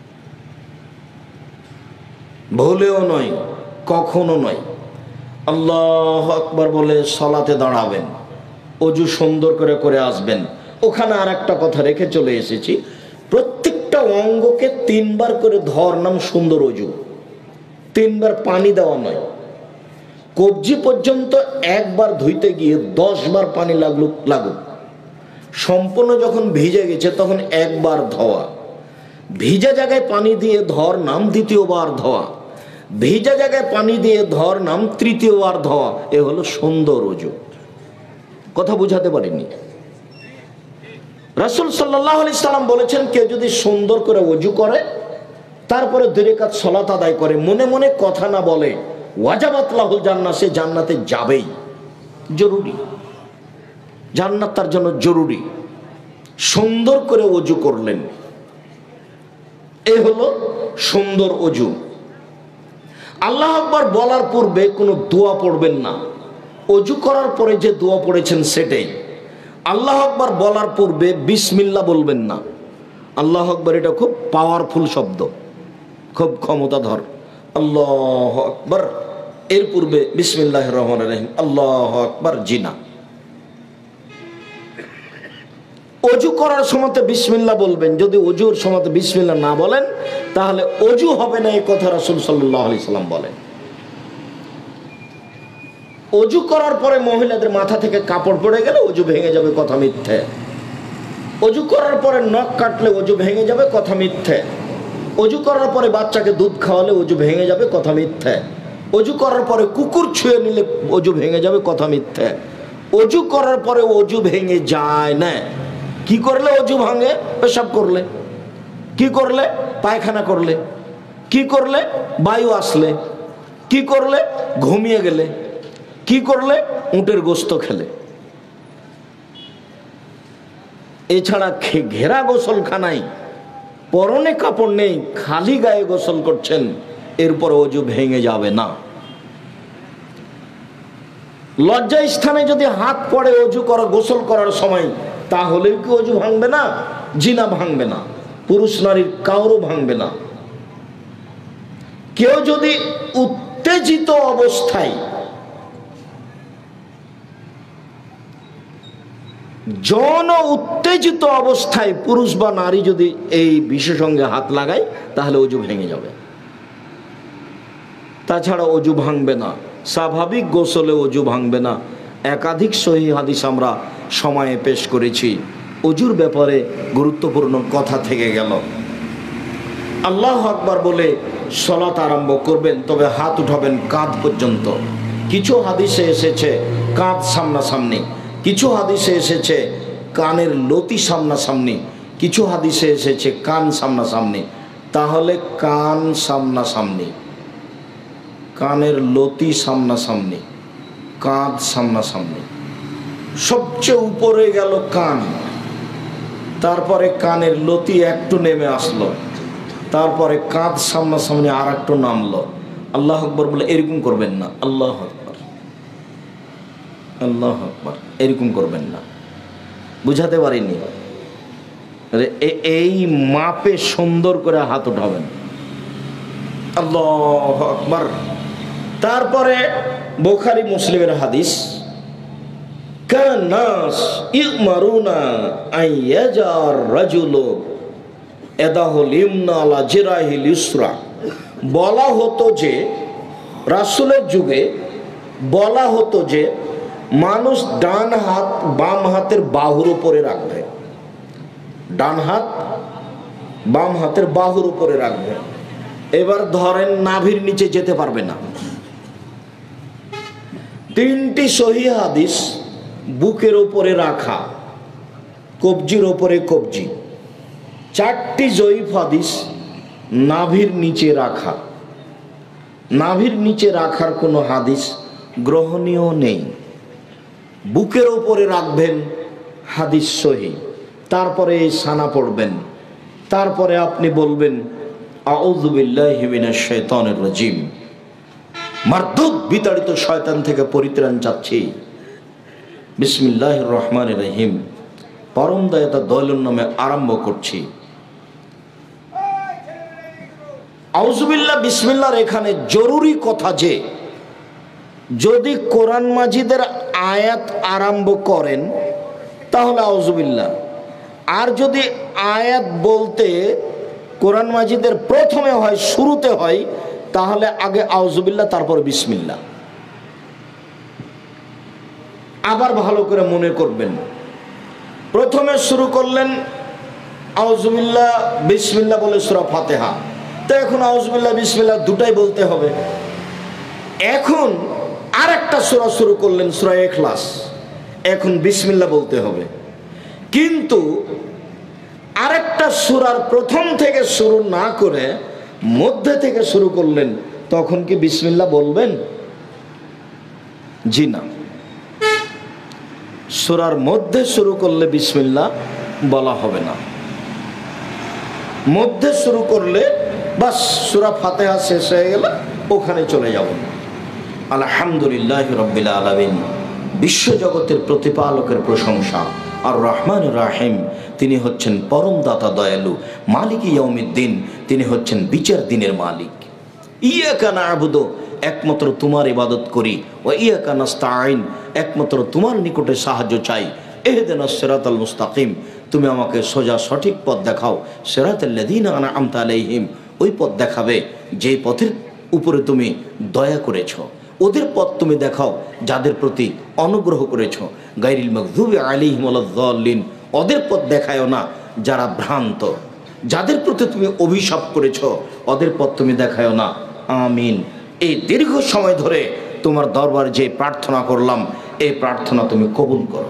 ভুলেও নয়, কখনো নয়। আল্লাহু আকবার বলে সালাতে দাঁড়াবেন, ওযু সুন্দর করে করে আসবেন। ওখানে আর একটা কথা রেখে চলে এসেছি, প্রত্যেকটা অঙ্গকে তিনবার করে ধর নাম সুন্দর ওযু, তিনবার পানি দেওয়া নয়। কবজি পর্যন্ত একবার ধুইতে গিয়ে দশ বার পানি লাগুক লাগুক সম্পূর্ণ যখন ভিজে গেছে তখন একবার ধোয়া, ভিজা জায়গায় পানি দিয়ে ধর নাম দ্বিতীয়বার ধোয়া, ভিজা জায়গায় পানি দিয়ে ধর নাম তৃতীয়বার ধোয়া। এ হলো সুন্দর ওযু। কথা বুঝাতে পারিনি? রাসূল সাল্লাল্লাহু আলাইহি সাল্লাম বলেছেন, কেউ যদি সুন্দর করে ওযু করে তারপরে দুই রাকাত সালাত আদায় করে, মনে মনে কথা না বলে, ওয়াজাবাত লাহুল জান্নাহ, সে জান্নাতে যাবেই। জরুরি, জান্নাত তার জন্য জরুরি। সুন্দর করে ওযু করলেন, এই হলো সুন্দর অজু। আল্লাহু আকবার বলার পূর্বে কোনো দোয়া পড়বেন না, অজু করার পরে যে দোয়া পড়েছেন সেটাই। আল্লাহু আকবার বলার পূর্বে বিসমিল্লাহ বলবেন না। আল্লাহু আকবার এটা খুব পাওয়ারফুল শব্দ, খুব ক্ষমতাধর। আল্লাহু আকবার, এর পূর্বে বিসমিল্লাহির রহমানির রহিম, আল্লাহু আকবার জিনা। অজু করার সময় বিসমিল্লাহ বলবেন। যদি অজুর সময় বিসমিল্লাহ না বলেন তাহলে অজু হবে না, এই কথা রাসূল সাল্লাল্লাহু আলাইহি সাল্লাম বলেন। অজু করার পরে মহিলাদের মাথা থেকে কাপড় পড়ে গেলে অজু ভেঙে যাবে, কথা মিথ্যে। অজু করার পরে নখ কাটলে অজু ভেঙে যাবে, কথা মিথ্যে। অজু করার পরে বাচ্চাকে দুধ খাওয়ালে অজু ভেঙে যাবে, কথা মিথ্যে। অজু করার পরে কুকুর ছুঁয়ে নিলে অজু ভেঙে যাবে, কথা মিথ্যে। অজু করার পরে অজু ভেঙে যায় না। কি করলে অজু ভাঙে? পেশাব করলে, কি করলে পায়খানা করলে, কি করলে বায়ু আসলে, কি করলে ঘুমিয়ে গেলে, কি করলে উটের গোস্ত খেলে। এছাড়া ঘেরা গোসলখানায় পরনে কাপড় নেই, খালি গায়ে গোসল করছেন, এরপর অজু ভেঙে যাবে না। লজ্জা স্থানে যদি হাত পড়ে অজু করা গোসল করার সময়, তাহলেও কি অজু ভাঙবে না? জিনা ভাঙবে না, পুরুষ নারীর কারও ভাঙবে না। কেউ যদি উত্তেজিত অবস্থায়, যৌন উত্তেজিত অবস্থায় পুরুষ বা নারী যদি এই বিশেষ অঙ্গে হাত লাগায় তাহলে অজু ভেঙে যাবে। তাছাড়া অজু ভাঙবে না, স্বাভাবিক গোসলে অজু ভাঙবে না। একাধিক সহিহ হাদিস আমরা সময়ে পেশ করেছি। অজুর ব্যাপারে গুরুত্বপূর্ণ কথা থেকে গেল। আল্লাহু আকবার বলে সালাত আরম্ভ করবেন, তবে হাত উঠাবেন কাঁধ পর্যন্ত। কিছু হাদিসে এসেছে কাঁধ সামনাসামনি, কিছু হাদিসে এসেছে কানের লতি সামনাসামনি, কিছু হাদিসে এসেছে কান সামনাসামনি। তাহলে কান সামনাসামনি, কানের লতি সামনাসামনি, কাঁধ সামনাসামনি। সবচেয়ে উপরে গেল কান, তারপরে কানের লতি একটু নেমে আসলো, তারপরে কাঁধ সামনাসামনি আর একটু নামলো। আল্লাহু আকবার বলে এরকম করবেন না। আল্লাহু আকবার, আল্লাহু আকবার, এরকম করবেন না। বুঝাতে পারিনি? এই মাপে সুন্দর করে হাত উঠাবেন। আল্লাহু আকবার। তারপরে বুখারী মুসলিমের হাদিস, কান নাস ইউমারুনা আইয়াজার রাজুলু এদাহুল ইমনা আলা জিরাহিল ইসরা। বলা হতো যে, রাসূলের যুগে বলা হতো যে মানুষ ডান হাত বাম হাতের বাহুর উপরে রাখবে, ডান হাত বাম হাতের বাহুর উপরে রাখবে। এবার ধরেন নাভির নিচে যেতে পারবে না। তিনটি সহিহ হাদিস বুকের উপরে রাখা, কবজির উপরে কবজি। চারটি জয়ীফ হাদিস নাভির নিচে রাখা। নাভির নিচে রাখার কোনো হাদিস গ্রহণীয় নেই। বুকের উপরে রাখবেন, হাদিস সহিহ। তারপরে এই সানা পড়বেন, তারপরে আপনি বলবেন আউযু বিল্লাহি মিনাশ শাইতানির রাজিম, মারদুদ বিতাড়িত শয়তান থেকে পরিত্রাণ চাচ্ছি। বিসমিল্লাহির রহমানির রহিম, পরম দয়াতা দয়ালুর নামে আরম্ভ করছি। আউযু বিল্লাহ বিসমিল্লাহর এখানে জরুরি কথা যে, যদি কোরআন মাজিদের আয়াত আরম্ভ করেন তাহলে আউযু বিল্লাহ, আর যদি আয়াত বলতে কোরআন মাজিদের প্রথমে হয়, শুরুতে হয়, তাহলে আগে আউযু বিল্লাহ তারপর বিসমিল্লাহ। আবার ভালো করে মনে করবেন, প্রথমে শুরু করলেন আউযু বিল্লাহ বিসমিল্লাহ বলে সূরা ফাতিহা, তো এখন আউযু বিল্লাহ বিসমিল্লাহ দুটাই বলতে হবে। এখন আর একটা সূরা শুরু করলেন, সূরা ইখলাস, এখন বিসমিল্লাহ বলতে হবে। কিন্তু আরেকটা সূরার প্রথম থেকে শুরু না করে মধ্যে থেকে শুরু করলেন, তখন কি বিসমিল্লাহ বলবেন? জি না। সূরার মধ্যে শুরু করলে বিসমিল্লাহ বলা হবে না। মধ্যে শুরু করলে বাস সূরা ফাতিহা শেষ হয়ে গেল, ওখানে চলে যাব। আলহামদুলিল্লাহি রাব্বিল আলামিন, বিশ্বজগতের প্রতিপালকের প্রশংসা। আর রহমান রাহিম, তিনি হচ্ছেন পরম দাতা দয়ালু। মালিক ইয়াউমিদ্দিন, তিনি হচ্ছেন বিচার দিনের মালিক। ইয়াকা না'বুদু, একমাত্র তোমার ইবাদত করি। ওয়া ইয়াকা নাস্তাঈন, একমাত্র তোমার নিকটে সাহায্য চাই। ইহদিনাস সিরাতাল মুস্তাকিম, তুমি আমাকে সোজা সঠিক পথ দেখাও। সিরাতাল লাযীনা আন'আমতা আলাইহিম, ওই পথ দেখাবে যে পথের উপরে তুমি দয়া করেছো। ওদের পথ তুমি দেখাও যাদের প্রতি অনুগ্রহ করেছো। গায়রিল মাগযুবি আলাইহিম ওয়ালাদ-দাল্লিন, ওদের পথ দেখায়ও না যারা ভ্রান্ত। যাদের প্রতি তুমি অভিশাপ করেছো ওদের পথ তুমি দেখায়ও না। আমিন। এই দীর্ঘ সময় ধরে তোমার দরবারে যে প্রার্থনা করলাম, এই প্রার্থনা তুমি কবুল করো।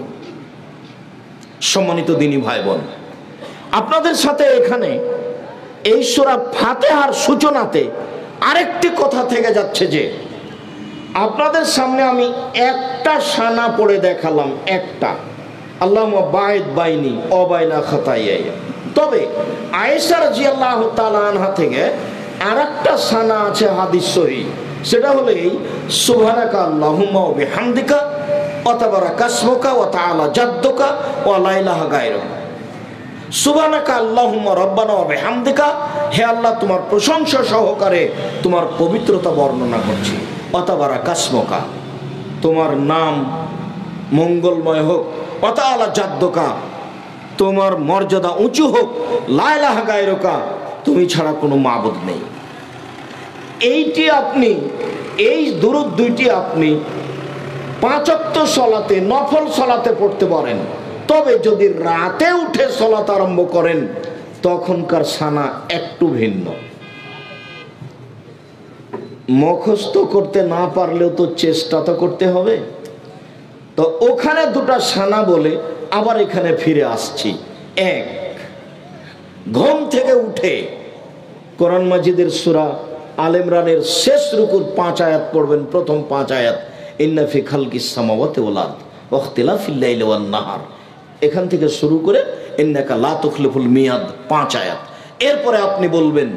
সম্মানিত দিনী ভাই বোন, আপনাদের সাথে এখানে এই সূরা ফাতিহার সূচনাতে আরেকটি কথা থেকে যাচ্ছে যে আপনাদের সামনে আমি একটা সানা পড়ে দেখালাম, একটা, আল্লাহুম্মা বাঈদ বাইনি ওয়া বাইনা খাতায়ায়া। তবে আয়েশা রাদিয়াল্লাহু তাআলা আনহা থেকে আরেকটা সানা আছে হাদিস সহিহ, সেটা হলো এই, সুবহানাকা আল্লাহুম্মা ওয়া বিহামদিকা ওয়া তাবারাকা ইসমুকা ওয়া তাআলা জাদ্দুকা ওয়া লা ইলাহা গায়রুকা। সুবহানাকা আল্লাহুম্মা রাব্বানা ওয়া বিহামদিকা, হে আল্লাহ তোমার প্রশংসা সহকারে তোমার পবিত্রতা বর্ণনা করছি। ওয়া তাবারাকা ইসমুকা, তোমার নাম মঙ্গলময় হোক। ওয়া তাআলা জাদ্দুকা, তোমার মর্যাদা উঁচু হোক। লা ইলাহা গায়রুকা, তুমি ছাড়া কোনো মাবুদ নেই। এইটি আপনি, এই দুরূদ দুইটি আপনি পাঁচ ওয়াক্ত সলাতে, নফল সলাতে পড়তে পারেন। তবে যদি রাতে উঠে সলাত আরম্ভ করেন তখনকার সানা একটু ভিন্ন। মুখস্থ করতে না পারলেও তো চেষ্টা তো করতে হবে। তো ওখানে দুটা সানা বলে আবার এখানে ফিরে আসছি। এক, ঘুম থেকে উঠে কোরআন মাজিদের সূরা আল ইমরানের শেষ রুকুর পাঁচ আয়াত পড়বেন। প্রথম পাঁচ আয়াত, ইন্না ফি খালকিস সামাওয়াতি ওয়াল আরদ ওয়া ইখতিলাফিল লাইলি ওয়ান নাহার, এখান থেকে শুরু করে ইন্নাকা লা তুখলিফুল মিয়াদ, পাঁচ আয়াত। এরপরে আপনি বলবেন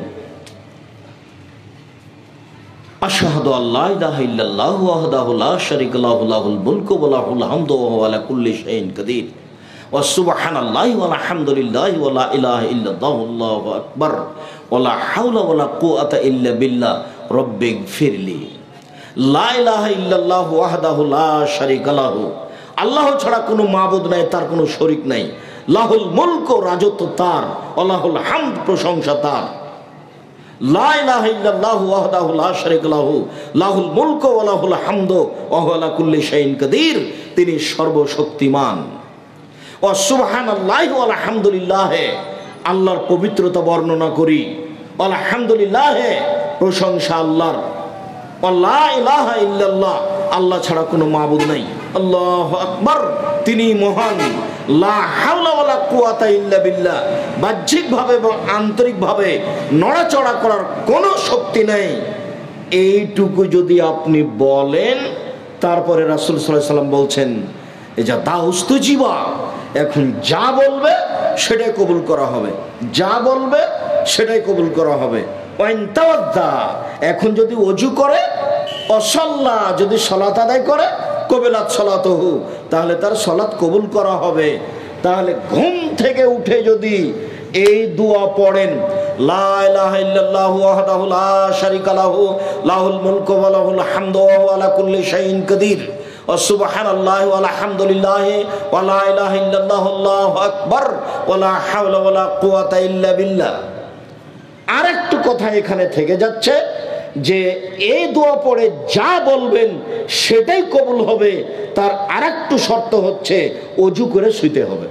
আশহাদু আল্লা ইলাহা ইল্লাল্লাহু ওয়াহদাহু লা শারীকা লাহু লাহুল মুলকু ওয়া লাহুল হামদু ওয়া হুয়া আলা কুল্লি শাইইন কাদির ওয়া সুবহানাল্লাহি ওয়া আলহামদুলিল্লাহি ওয়া লা ইলাহা ইল্লাল্লাহু আল্লাহু আকবার ওয়া লা হাওলা ওয়া লা কুওয়াতা ইল্লা বিল্লাহ রব্বিগফিরলি। লা ইলাহা ইল্লাল্লাহু ওয়াহদাহু লা শারীকা লাহু, আল্লাহ ছাড়া কোনো মাবুদ নাই, তার কোনো শরীক নাই। লাহুল মুলকু, রাজত্ব তার। ওয়া লাহুল হামদ, প্রশংসা তার। লা ইলাহা ইল্লাল্লাহু ওয়াহদাহু লা শারীকা লাহু লাহুল মুলকু ওয়া লাহুল হামদু ওয়া হুয়া আলা কুল্লি শাইইন কাদির, তিনি সর্বশক্তিমান। ওয়া সুবহানাল্লাহি ওয়া আলহামদুলিল্লাহ, আল্লাহর পবিত্রতা বর্ণনা করি। আলহামদুলিল্লাহ, প্রশংসা আল্লাহর। ওয়া লা ইলাহা ইল্লাল্লাহ, আল্লাহ ছাড়া কোনো মাবুদ নাই। আল্লাহু আকবার, তিনি মহান। লা হাওলা ওয়ালা কুওয়াতা ইল্লা বিল্লাহ, বাহ্যিকভাবে এবং আন্তরিকভাবে নড়াচড়া করার কোনো শক্তি নেই। এইটুকু যদি আপনি বলেন, তারপরে রাসূল সাল্লাল্লাহু আলাইহি ওয়াসাল্লাম বলছেন এই যা দাউস্তুজিবা, এখন যা বলবে সেটাই কবুল করা হবে, যা বলবে সেটাই কবুল করা হবে। ওয়াইন তাওয়াদ্দা, এখন যদি ওযু করে, অসাল্লা, যদি সালাত আদায় করে, কবিলাত সালাতুহু, তাহলে তার সালাত কবুল করা হবে। তাহলে ঘুম থেকে উঠে যদি এই দোয়া পড়েন, লা ইলাহা ইল্লাল্লাহু ওয়াহদাহু লা শারীকা লাহু লাহুল মুলকু ওয়া লাহুল হামদু ওয়া হুয়া আলা কুল্লি শাইইন কাদির ওয়া সুবহানাল্লাহি ওয়া আলহামদুলিল্লাহি ওয়া লা ইলাহা ইল্লাল্লাহু আল্লাহু আকবার ওয়া লা হাওলা ওয়া লা কুওয়াতা ইল্লা বিল্লাহ। আরেকটু কথা এখানে থেকে যাচ্ছে যে এই দোয়া পড়ে যা বলবেন সেটাই কবুল হবে। তার আরেকটু শর্ত হচ্ছে ওযু করে শুইতে হবে।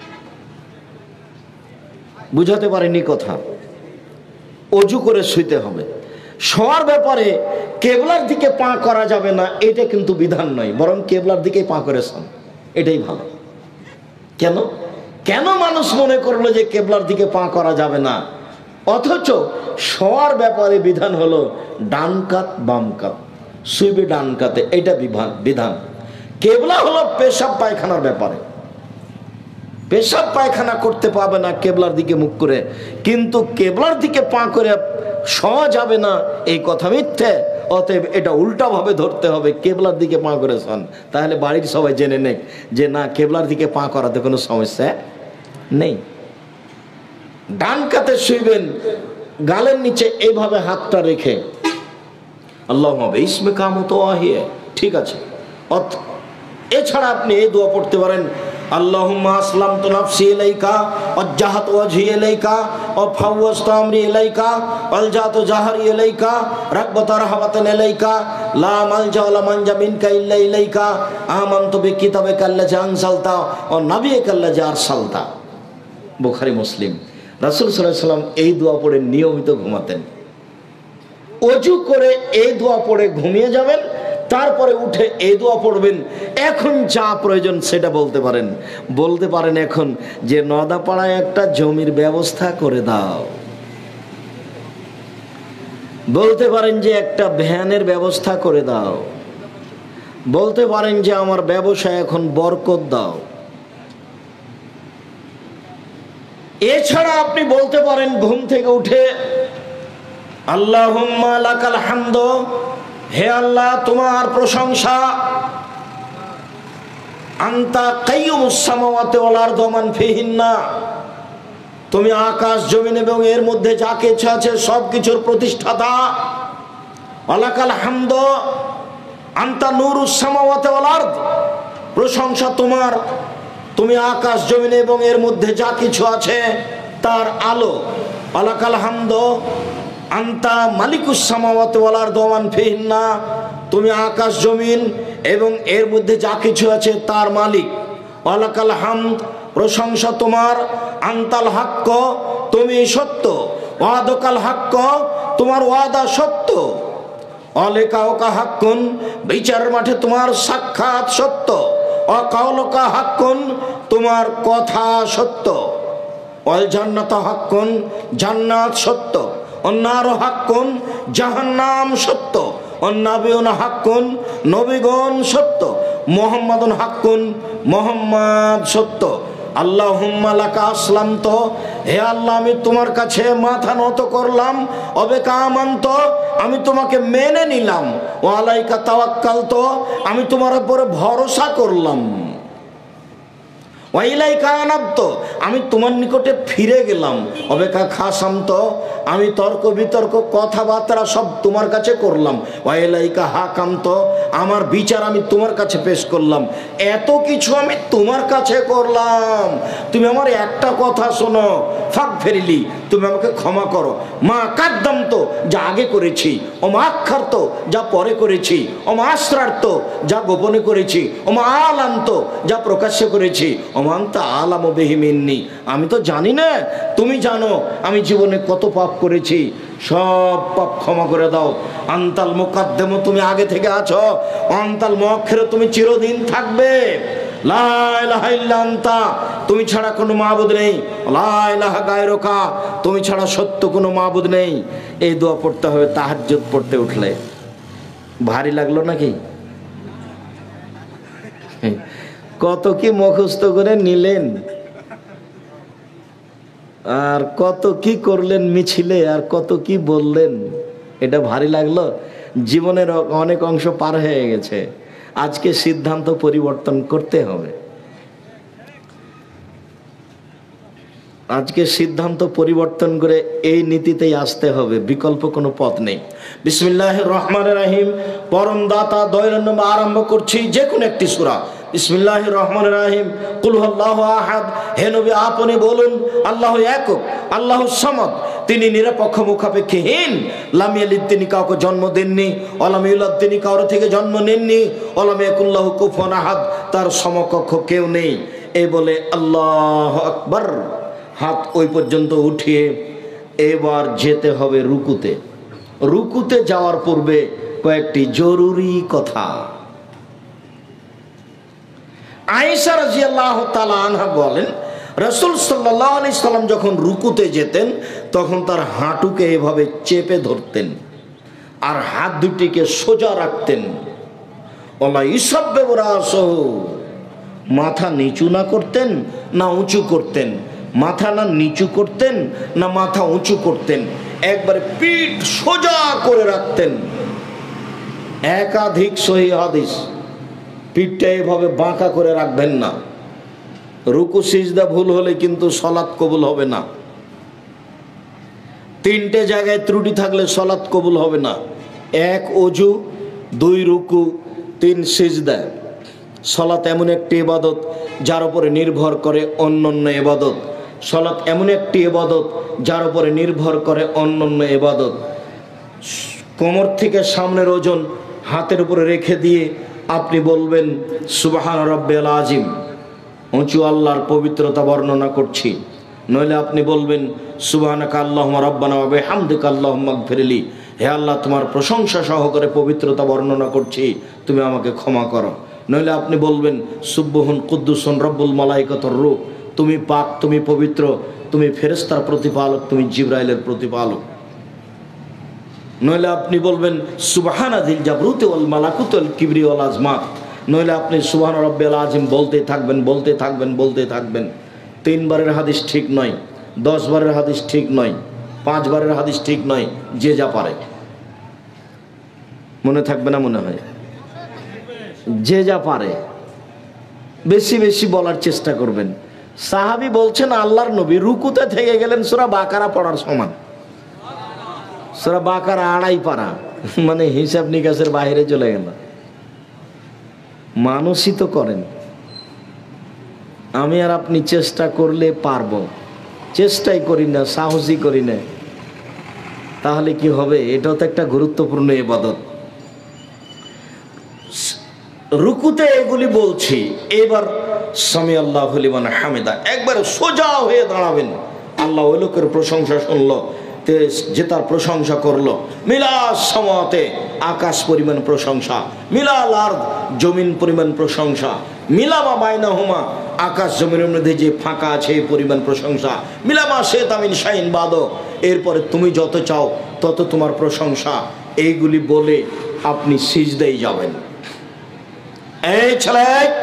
বুঝাতে পারিনি কথা? ওযু করে শুইতে হবে। শোয়ার ব্যাপারে কেবলার দিকে পা করা যাবে না, এটা কিন্তু বিধান নয়, বরং কেবলার দিকে পা করে শোন, এটাই ভালো। কেন কেন মানুষ মনে করলো যে কেবলার দিকে পা করা যাবে না, অথচ শোয়ার ব্যাপারে বিধান হলো ডান কাত বাম কাত, শুইবে ডান কাতে, এটা বিধান বিধান। কেবলা হলো পেশাব পায়খানার ব্যাপারে। পেশাব পায়খানা করতে পাবে না কেবলার দিকে মুখ করে, কিন্তু কেবলার দিকে পা করে শোয়া যাবে না এই কথা মিথ্যে। অতএব এটা উল্টাভাবে ধরতে হবে, কেবলার দিকে পা করে শোন। তাহলে বাড়ির সবাই জেনে নেক যে না, কেবলার দিকে পা করাতে কোনো সমস্যা নেই। ডান কাতে শুইবেন, গালের নিচে এইভাবে হাতটা রেখে আল্লাহুম্মা বিসমি কামুতু ওয়াহিয়া, ঠিক আছে। এছাড়া আপনি এই দোয়া পড়তে পারেন, আল্লাহুম্মা আসলামতু নাফসি ইলাইকা ওয়াজ্জাহাতু ওয়াজহি ইলাইকা ওয়া ফাওয়াজতু আমরি ইলাইকা ওয়ালজাতু জাহরি ইলাইকা রাগবাতা রাহবাতান ইলাইকা লা মালজা ওয়া লা মানজা মিনকা ইল্লা ইলাইকা আমানতু বিকিতাবিকা আল্লাযী আনজালতা ওয়া নাবিয়িকা আল্লাযী আরসালতা। বুখারী মুসলিম। রাসূল সাল্লাল্লাহু আলাইহি ওয়াসাল্লাম এই দোয়া পড়ে নিয়মিত ঘুমাতেন। ওযু করে এই দোয়া পড়ে ঘুমিয়ে যাবেন, তারপরে উঠে এই দোয়া পড়বেন। এখন যা প্রয়োজন সেটা বলতে পারেন। বলতে পারেন এখন যে নদাপাড়ায় একটা জমির ব্যবস্থা করে দাও, বলতে পারেন যে একটা ভ্যানের ব্যবস্থা করে দাও, বলতে পারেন যে আমার ব্যবসায় এখন বরকত দাও। এছাড়া আপনি বলতে পারেন ঘুম থেকে উঠে আল্লাহুম্মা লাকাল হামদু, হে আল্লাহ তোমার প্রশংসা, আনতা কাইয়ুমুস সামাওয়াতি ওয়াল আরদি ওয়া মান ফিহিন্না, তুমি আকাশ জমিন এবং এর মধ্যে যা কিছু আছে সব কিছুর প্রতিষ্ঠাতা। ওয়ালাকাল হামদু আনতা নূরুস সামাওয়াতি ওয়াল আরদ, প্রশংসা তোমার, তুমি আকাশ জমিন এবং এর মধ্যে যা কিছু আছে তার আলো। ওয়ালাকাল হামদু আনতা মালিকুস সামাওয়াতি ওয়াল আরদি ওয়া মান ফিহিন্না, তুমি আকাশ জমিন এবং এর মধ্যে যা কিছু আছে তার মালিক। ওয়ালাকাল হামদ, প্রশংসা তোমার, আনতাল হাক্ক, তুমি সত্য, ওয়াদাকাল হাক্ক, তোমার ওয়াদা সত্য, অলেকাওকা হাক্কুন, বিচারের মাঠে তোমার সাক্ষাৎ সত্য, অকাউলকা হাক্কুন, তোমার কথা সত্য, ওয়াল জান্নাতু হাক্কুন, জান্নাত সত্য, অন্নার হাক্কুন, জাহান্নাম সত্য, অন্নাবিউনা হাক্কুন, নবীগণ সত্য, মুহাম্মাদুন হাক্কুন, মুহাম্মদ সত্য। আল্লাহুম্মা লাকা আসলামতু, হে আল্লাহ আমি তোমার কাছে মাথা নত করলাম, অবিকা আমানতু, আমি তোমাকে মেনে নিলাম, ওয়া আলাইকা তাওয়াক্কালতু, আমি তোমার উপরে ভরসা করলাম, ওয়া ইলাইকা আনাবতু, আমি তোমার নিকটে ফিরে গেলাম, অবিকা খাসামতু, আমি তর্ক বিতর্ক কথাবার্তা সব তোমার কাছে করলাম, ওয়া ইলাইকা হাকামতু, আমার বিচার আমি তোমার কাছে পেশ করলাম। এত কিছু আমি তোমার কাছে করলাম, তুমি আমার একটা কথা শোনো, ফাক ফেরিলি, তুমি আমাকে ক্ষমা করো। মা কাদ্দাম তো, যা আগে করেছি, ও মা আক্ষার তো, যা পরে করেছি, ও মা আশ্রার তো, যা গোপনে করেছি, ও মা আলাম তো, যা প্রকাশ্য করেছি, ও মা আনতা আলামু বিহি মিন্নি, আমি তো জানি না, তুমি জানো আমি জীবনে কত পাপ করেছি, সব পাপ ক্ষমা করে দাও। আনতাল মুকাদ্দেম, তুমি আগে থেকে আছো, আনতাল মুআখির, তুমি চিরদিন থাকবে, লা ইলাহা ইল্লা আনতা, তুমি ছাড়া কোনো মাবুদ নেই, লা ইলাহা গায়রুকা, তুমি ছাড়া সত্য কোনো মাবুদ নেই। এই দোয়া পড়তে হবে তাহাজ্জুদ পড়তে উঠলে। ভারী লাগলো নাকি? কত কি মুখস্থ করে নিলেন, আর কত কি করলেন মিছিলে, আর কত কি বললেন, এটা ভারী লাগলো? জীবনের অনেক অংশ পার হয়ে গেছে, আজকে সিদ্ধান্ত পরিবর্তন করতে হবে। আজকে সিদ্ধান্ত পরিবর্তন করে এই নীতিতেই আসতে হবে, বিকল্প কোনো পথ নেই। বিসমিল্লাহির রহমানির রহিম, পরম দাতা দয়ালু নামে আরম্ভ করছি যে কোনো একটি সূরা। বিসমিল্লাহির রহমানির রহিম, কুল হুয়াল্লাহু আহাদ, হে নবী আপনি বলুন আল্লাহু একক, আল্লাহু সামাদ, তিনি নিরপেক্ষ মুখাপেক্ষীহীন, লাম ইয়ালিদ, তিনি কাউকে জন্ম দেননি, ওয়ালাম ইউলাদ, তিনি কারো থেকে জন্ম নেননি, ওয়ালাম ইয়াকুল লাহু কুফুয়ান আহাদ, তার সমকক্ষ কেউ নেই। এই বলে আল্লাহু আকবার, হাত ওই পর্যন্ত উঠিয়ে এবার যেতে হবে রুকুতে। রুকুতে যাওয়ার পূর্বে কয়েকটি জরুরি কথা। আয়েশা রাদিয়াল্লাহু তাআলা আনহা বলেন, রাসূল সাল্লাল্লাহু আলাইহি সাল্লাম যখন রুকুতে যেতেন তখন তার হাঁটুকে এভাবে চেপে ধরতেন আর হাত দুটিকে সোজা রাখতেন। ওয়ালা ইসাব্বিহু রাসাহু, মাথা নিচু না করতেন না উঁচু করতেন, মাথা না নিচু করতেন না মাথা উঁচু করতেন, একবারে পিঠ সোজা করে রাখতেন। একাধিক সহিহ হাদিস, পিঠটা এভাবে বাঁকা করে রাখবেন না। রুকু সিজদা ভুল হলে কিন্তু সলাৎ কবুল হবে না। তিনটে জায়গায় ত্রুটি থাকলে সলাৎ কবুল হবে না। এক অজু, দুই রুকু, তিন সিজদা। সলাৎ এমন একটি ইবাদত যার উপরে নির্ভর করে অন্যান্য ইবাদত। সলাৎ এমন একটি ইবাদত যার উপরে নির্ভর করে অন্যান্য ইবাদত। কোমর থেকে সামনের ওজন হাতের উপরে রেখে দিয়ে আপনি বলবেন সুবহান রাব্বিয়াল আযীম, উঁচু আল্লাহর পবিত্রতা বর্ণনা করছি। নইলে আপনি বলবেন সুবহানাকা আল্লাহুম্মা রাব্বানা ওয়া বিহামদিকা আল্লাহুম্মা ইগফিরলি, হে আল্লাহ তোমার প্রশংসা সহকারে পবিত্রতা বর্ণনা করছি, তুমি আমাকে ক্ষমা করো। নইলে আপনি বলবেন সুবহুন কুদ্দুসুন রব্বুল মালাইকাতুর রূহ, তুমি পাক, তুমি পবিত্র, তুমি ফেরেশতার প্রতিপালক, তুমি জিবরাইলের প্রতিপালক। নইলে আপনি বলবেন সুবহানা যিল জাবরুতি ওয়াল মালাকুতি ওয়াল কিবরি ওয়াল আজমাত। নইলে আপনি সুবহান রাব্বিয়াল আযীম বলতে থাকবেন বলতে থাকবেন বলতে থাকবেন। তিনবারের হাদিস ঠিক নয়, দশ বারের হাদিস ঠিক নয়, পাঁচ বারের হাদিস ঠিক নয়, যে যা পারে। মনে থাকবে না মনে হয়? যে যা পারে বেশি বেশি বলার চেষ্টা করবেন। সাহাবী বলছেন আল্লাহর নবী রুকুতে থেকে গেলেন সূরা বাকারা পড়ার সমান। সূরা বাকারা আড়াই পারা, মানে হিসাব নিকাশের বাইরে চলে গেল। মানুষই তো করেন, আমি আর আপনি চেষ্টা করলে পারবো, চেষ্টাই করি না, সাহসই করি না, তাহলে কি হবে? এটাও তো একটা গুরুত্বপূর্ণ ইবাদত। রুকুতে এগুলি বলছি। এবার সামি আল্লাহু লিমান হামিদা, একবারে সোজা হয়ে দাঁড়াবেন। আল্লাহ ওই লোকের প্রশংসা শুনলো যে তার প্রশংসা করলো। মিলাস সামাতে, আকাশ পরিমাণ প্রশংসা, মিলাল আরদ, জমিন পরিমাণ প্রশংসা, মিলামা বাইনাহুমা, আকাশ জমিনের মধ্যে যে ফাঁকা আছে এই পরিমাণ প্রশংসা, মিলামা শেতামিন শাইন বাদো, এরপরে তুমি যত চাও তত তোমার প্রশংসা। এইগুলি বলে আপনি সিজদায় যাবেন। এই ছেলে,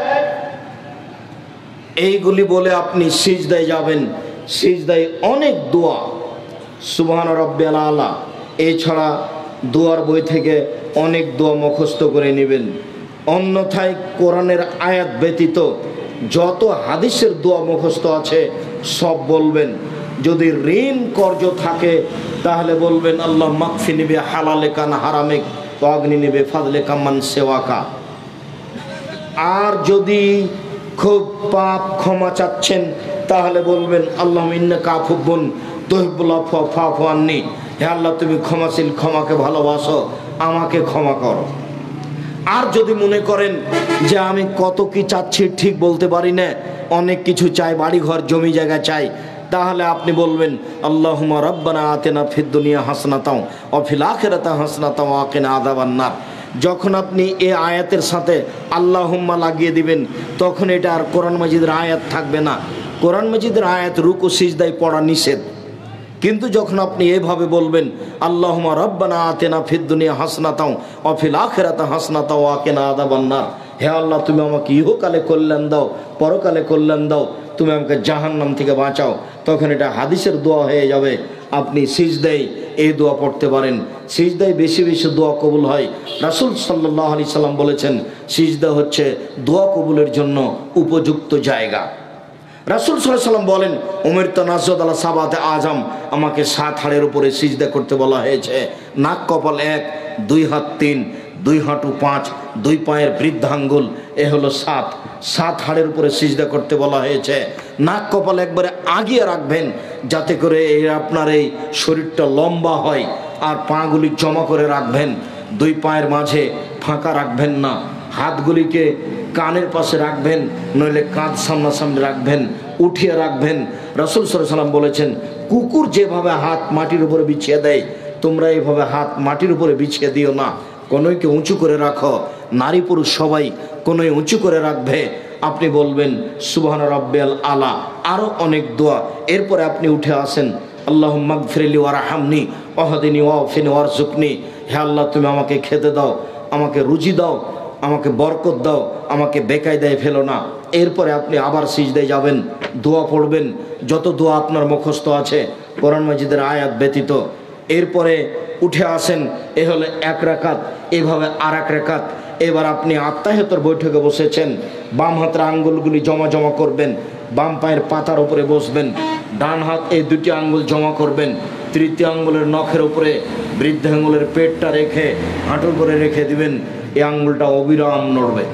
এইগুলি বলে আপনি সিজদায় যাবেন। সিজদায় অনেক দোয়া, সুবহান রাব্বিয়াল আলা, এছাড়া দোয়ার বই থেকে অনেক দোয়া মুখস্থ করে নেবেন। অন্যথায় কোরআনের আয়াত ব্যতীত যত হাদিসের দোয়া মুখস্থ আছে সব বলবেন। যদি ঋণ কর্জ থাকে তাহলে বলবেন আল্লাহ মাকফি নিবে হালালে কান হারামেক অগ্নি নিবে ফাদলে কামান সেওয়াকা। আর যদি খুব পাপ ক্ষমা চাচ্ছেন তাহলে বলবেন আল্লাহ ইন্নাকা আফুবুন তুহিব্বুল আফওয়া ফাফু আন্নি, হে আল্লাহ তুমি ক্ষমাশীল, ক্ষমাকে ভালোবাসো, আমাকে ক্ষমা করো। আর যদি মনে করেন যে আমি কত কি চাচ্ছি ঠিক বলতে পারি না, অনেক কিছু চাই, বাড়ি ঘর জমি জায়গা চাই, তাহলে আপনি বলবেন আল্লাহুম্মা রাব্বানা আতিনা ফিদ দুনিয়া হাসানাতাও ওয়া ফিল আখিরাতি হাসানাতাও ওয়া কিনা আযাবান নার। যখন আপনি এই আয়াতের সাথে আল্লাহুম্মা লাগিয়ে দিবেন তখন এটা আর কোরআন মাজিদের আয়াত থাকবে না। কোরআন মাজিদের আয়াত রুকু সিজদায় পড়া নিষেধ। কিন্তু যখন আপনি এভাবে বলবেন আল্লাহুম্মা রাব্বানা আতিনা ফিদ দুনিয়া হাসানাতাও ওয়া ফিল আখিরাতি হাসানাতাও ওয়া কিনা আযাবান নার, হে আল্লাহ তুমি আমাকে ইহকালে কল্যাণ দাও, পরকালে কল্যাণ দাও, তুমি আমাকে জাহান্নাম থেকে বাঁচাও, তখন এটা হাদিসের দোয়া হয়ে যাবে। আপনি সিজদায় এই দোয়া পড়তে পারেন। সিজদায় বেশি বেশি দোয়া কবুল হয়। রাসূল সাল্লাল্লাহু আলাইহি সাল্লাম বলেছেন সিজদা হচ্ছে দোয়া কবুলের জন্য উপযুক্ত জায়গা। রাসূল সাল্লাল্লাহু আলাইহি সাল্লাম বলেন উমিরতু নাসজুদ আলা সাবাতে আযম, আমাকে সাত হাড়ের উপরে সিজদা করতে বলা হয়েছে। নাক কপাল এক, দুই হাত তিন, দুই হাঁটু পাঁচ, দুই পায়ের বৃদ্ধাঙ্গুল, এ হলো সাত। সাত হাড়ের উপরে সিজদা করতে বলা হয়েছে। নাক কপাল একবারে আগিয়ে রাখবেন যাতে করে এই আপনার এই শরীরটা লম্বা হয়, আর পাগুলি জমা করে রাখবেন। দুই পায়ের মাঝে ফাঁকা রাখবেন না। হাতগুলিকে কানের পাশে রাখবেন, নইলে কাঁধ সামনাসামনি রাখবেন, উঠিয়ে রাখবেন। রাসূল সাল্লাল্লাহু আলাইহি সাল্লাম বলেছেন কুকুর যেভাবে হাত মাটির উপরে বিছিয়ে দেয় তোমরা এইভাবে হাত মাটির উপরে বিছিয়ে দিও না, কোনোইকে উঁচু করে রাখো। নারী পুরুষ সবাই কোনোই উঁচু করে রাখবে। আপনি বলবেন সুবহান রাব্বিয়াল আলা, আরও অনেক দোয়া। এরপরে আপনি উঠে আসেন আল্লাহুম্মা গফিরলি ওয়ারহামনি ওয়াহদিনি ওয়াফিনি ওয়ারযুকনি, হে আল্লাহ তুমি আমাকে খেতে দাও, আমাকে রুজি দাও, আমাকে বরকত দাও, আমাকে বেকায়দায় ফেলো না। এরপরে আপনি আবার সিজদায় যাবেন, দোয়া পড়বেন, যত দোয়া আপনার মুখস্থ আছে কোরআন মাজিদের আয়াত ব্যতীত। এরপরে উঠে আসেন, এ হলে এক রাকাত, এভাবে আর এক রাকাত। এবার আপনি আত্মাহিয়তের বৈঠকে বসেছেন, বাম হাতের আঙ্গুলগুলি জমা জমা করবেন, বাম পায়ের পাতার উপরে বসবেন, ডান হাত এই দুটি আঙ্গুল জমা করবেন, তৃতীয় আঙ্গুলের নখের উপরে বৃদ্ধ আঙ্গুলের পেটটা রেখে হাঁটুর করে রেখে দিবেন। এই আঙ্গুলটা অবিরাম নড়বে,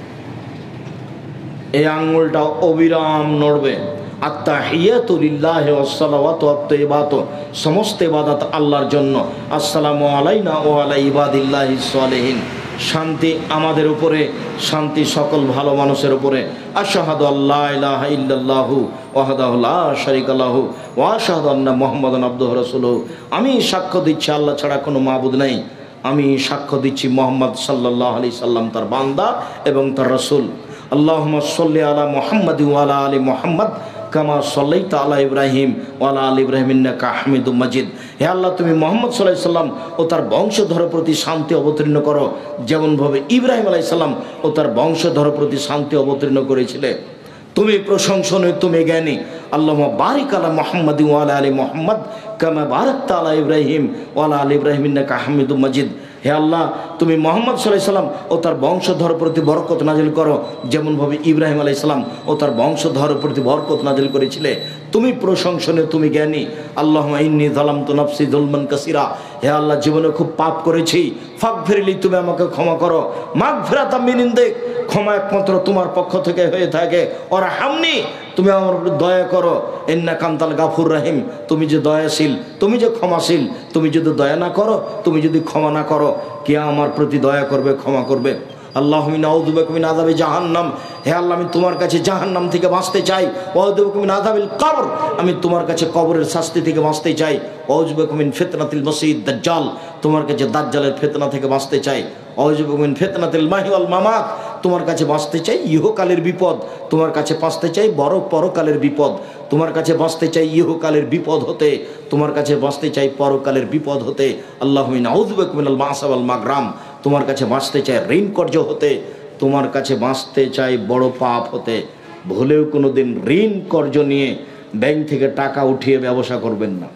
এই আঙ্গুলটা অবিরাম নড়বে। আত্তাহিয়াতু লিল্লাহি ওয়াস সালাওয়াতু ওয়াত তাইয়্যিবাতু, সমস্ত ইবাদত আল্লাহর জন্য। আসসালামু আলাইনা ওয়া আলা ইবাদিল্লাহিস সালিহিন, শান্তি আমাদের উপরে, শান্তি সকল ভালো মানুষের উপরে। আশহাদু আল্লা ইলাহা ইল্লাল্লাহু ওয়াহদাহু লা শারীকা লাহু ওয়া আশহাদু আন্না মুহাম্মাদান আবদুহু ওয়া রাসূলুহু, আমি সাক্ষ্য দিচ্ছি আল্লাহ ছাড়া কোনো মাবুদ নাই, আমি সাক্ষ্য দিচ্ছি মুহাম্মদ সাল্লাল্লাহু আলাইহি সাল্লাম তার বান্দা এবং তার রাসূল। আল্লাহুম্মা সাল্লি আলা মুহাম্মাদি ওয়া আলা আলি মুহাম্মাদ কামা সাল্লাইতা আলা ইব্রাহিম ওয়া আলা আলি ইব্রাহিম ইন্নাকা হামিদুম মাজিদ। হে আল্লাহ, তুমি মুহাম্মদ সাল্লাল্লাহু আলাইহি সাল্লাম ও তার বংশধরের প্রতি শান্তি অবতীর্ণ করো, যেমনভাবে ইব্রাহিম আলাইহিস সালাম ও তার বংশধরের প্রতি শান্তি অবতীর্ণ করেছিলে। তুমি প্রশংসনীয়, তুমি জ্ঞানী। আল্লাহুম্মা বারিক আলা মুহাম্মাদি ওয়া আলা আলি মুহাম্মাদ কামা বারাকতা আলা ইব্রাহিম ওয়া আলা আলি ইব্রাহিম ইন্নাকা হামিদুম মাজিদ। হে আল্লাহ, তুমি মুহাম্মদ সাল্লাল্লাহু আলাইহি সাল্লাম ও তার বংশধরের প্রতি বরকত নাজিল করো, যেমনভাবে ইব্রাহিম আলাইহিস সালাম ও তার বংশধরের প্রতি বরকত নাজিল করেছিলে। তুমি প্রশংসনীয়, তুমি জ্ঞানী। আল্লাহুম্মা ইন্নী যালামতু নাফসি যুলমান কাসীরা, হে আল্লাহ, জীবনে খুব পাপ করেছি, ফাগফিরলি, তুমি আমাকে ক্ষমা করো। মাগফিরাতাম মিন ইনদিক, ক্ষমা একমাত্র তোমার পক্ষ থেকে হয়ে থাকে। ওয়ারহামনি, তুমি আমার উপর দয়া করো। ইন্নাকা আনতাল গাফুর রহিম, তুমি যে দয়াশীল, তুমি যে ক্ষমাশীল, তুমি যদি দয়া না করো, তুমি যদি ক্ষমা না করো, কে আমার প্রতি দয়া করবে, ক্ষমা করবে? আল্লাহুম্মা নাউযু বিকা মিন আযাবি জাহান্নাম, হে আল্লাহ, আমি তোমার কাছে জাহান্নাম থেকে বাঁচতে চাই। ওয়াউযু বিকা মিন আযাবিল কবর, আমি তোমার কাছে কবরের শাস্তি থেকে বাঁচতে চাই। ওয়াউযু বিকা মিন ফিতনাতিল মাসীহিদ দাজ্জাল, তোমার কাছে দাজ্জালের ফিতনা থেকে বাঁচতে চাই। ওয়াউযু বিকা মিন ফিতনাতিল মাহি ওয়াল মামাত, তোমার কাছে বাঁচতে চাই ইহকালের বিপদ, তোমার কাছে বাঁচতে চাই বড় পরকালের বিপদ, তোমার কাছে বাঁচতে চাই ইহকালের বিপদ হতে, তোমার কাছে বাঁচতে চাই পরকালের বিপদ হতে। আল্লাহুম্মা নাউযু বিকা মিনাল মা'সা ওয়াল মাগরাম, তোমার কাছে বাঁচতে চাই ঋণ কর্য হতে, তোমার কাছে বাঁচতে চাই বড় পাপ হতে। ভুলেও কোনো দিন ঋণ কর্য নিয়ে ব্যাংক থেকে টাকা উঠিয়ে ব্যবসা করবেন না।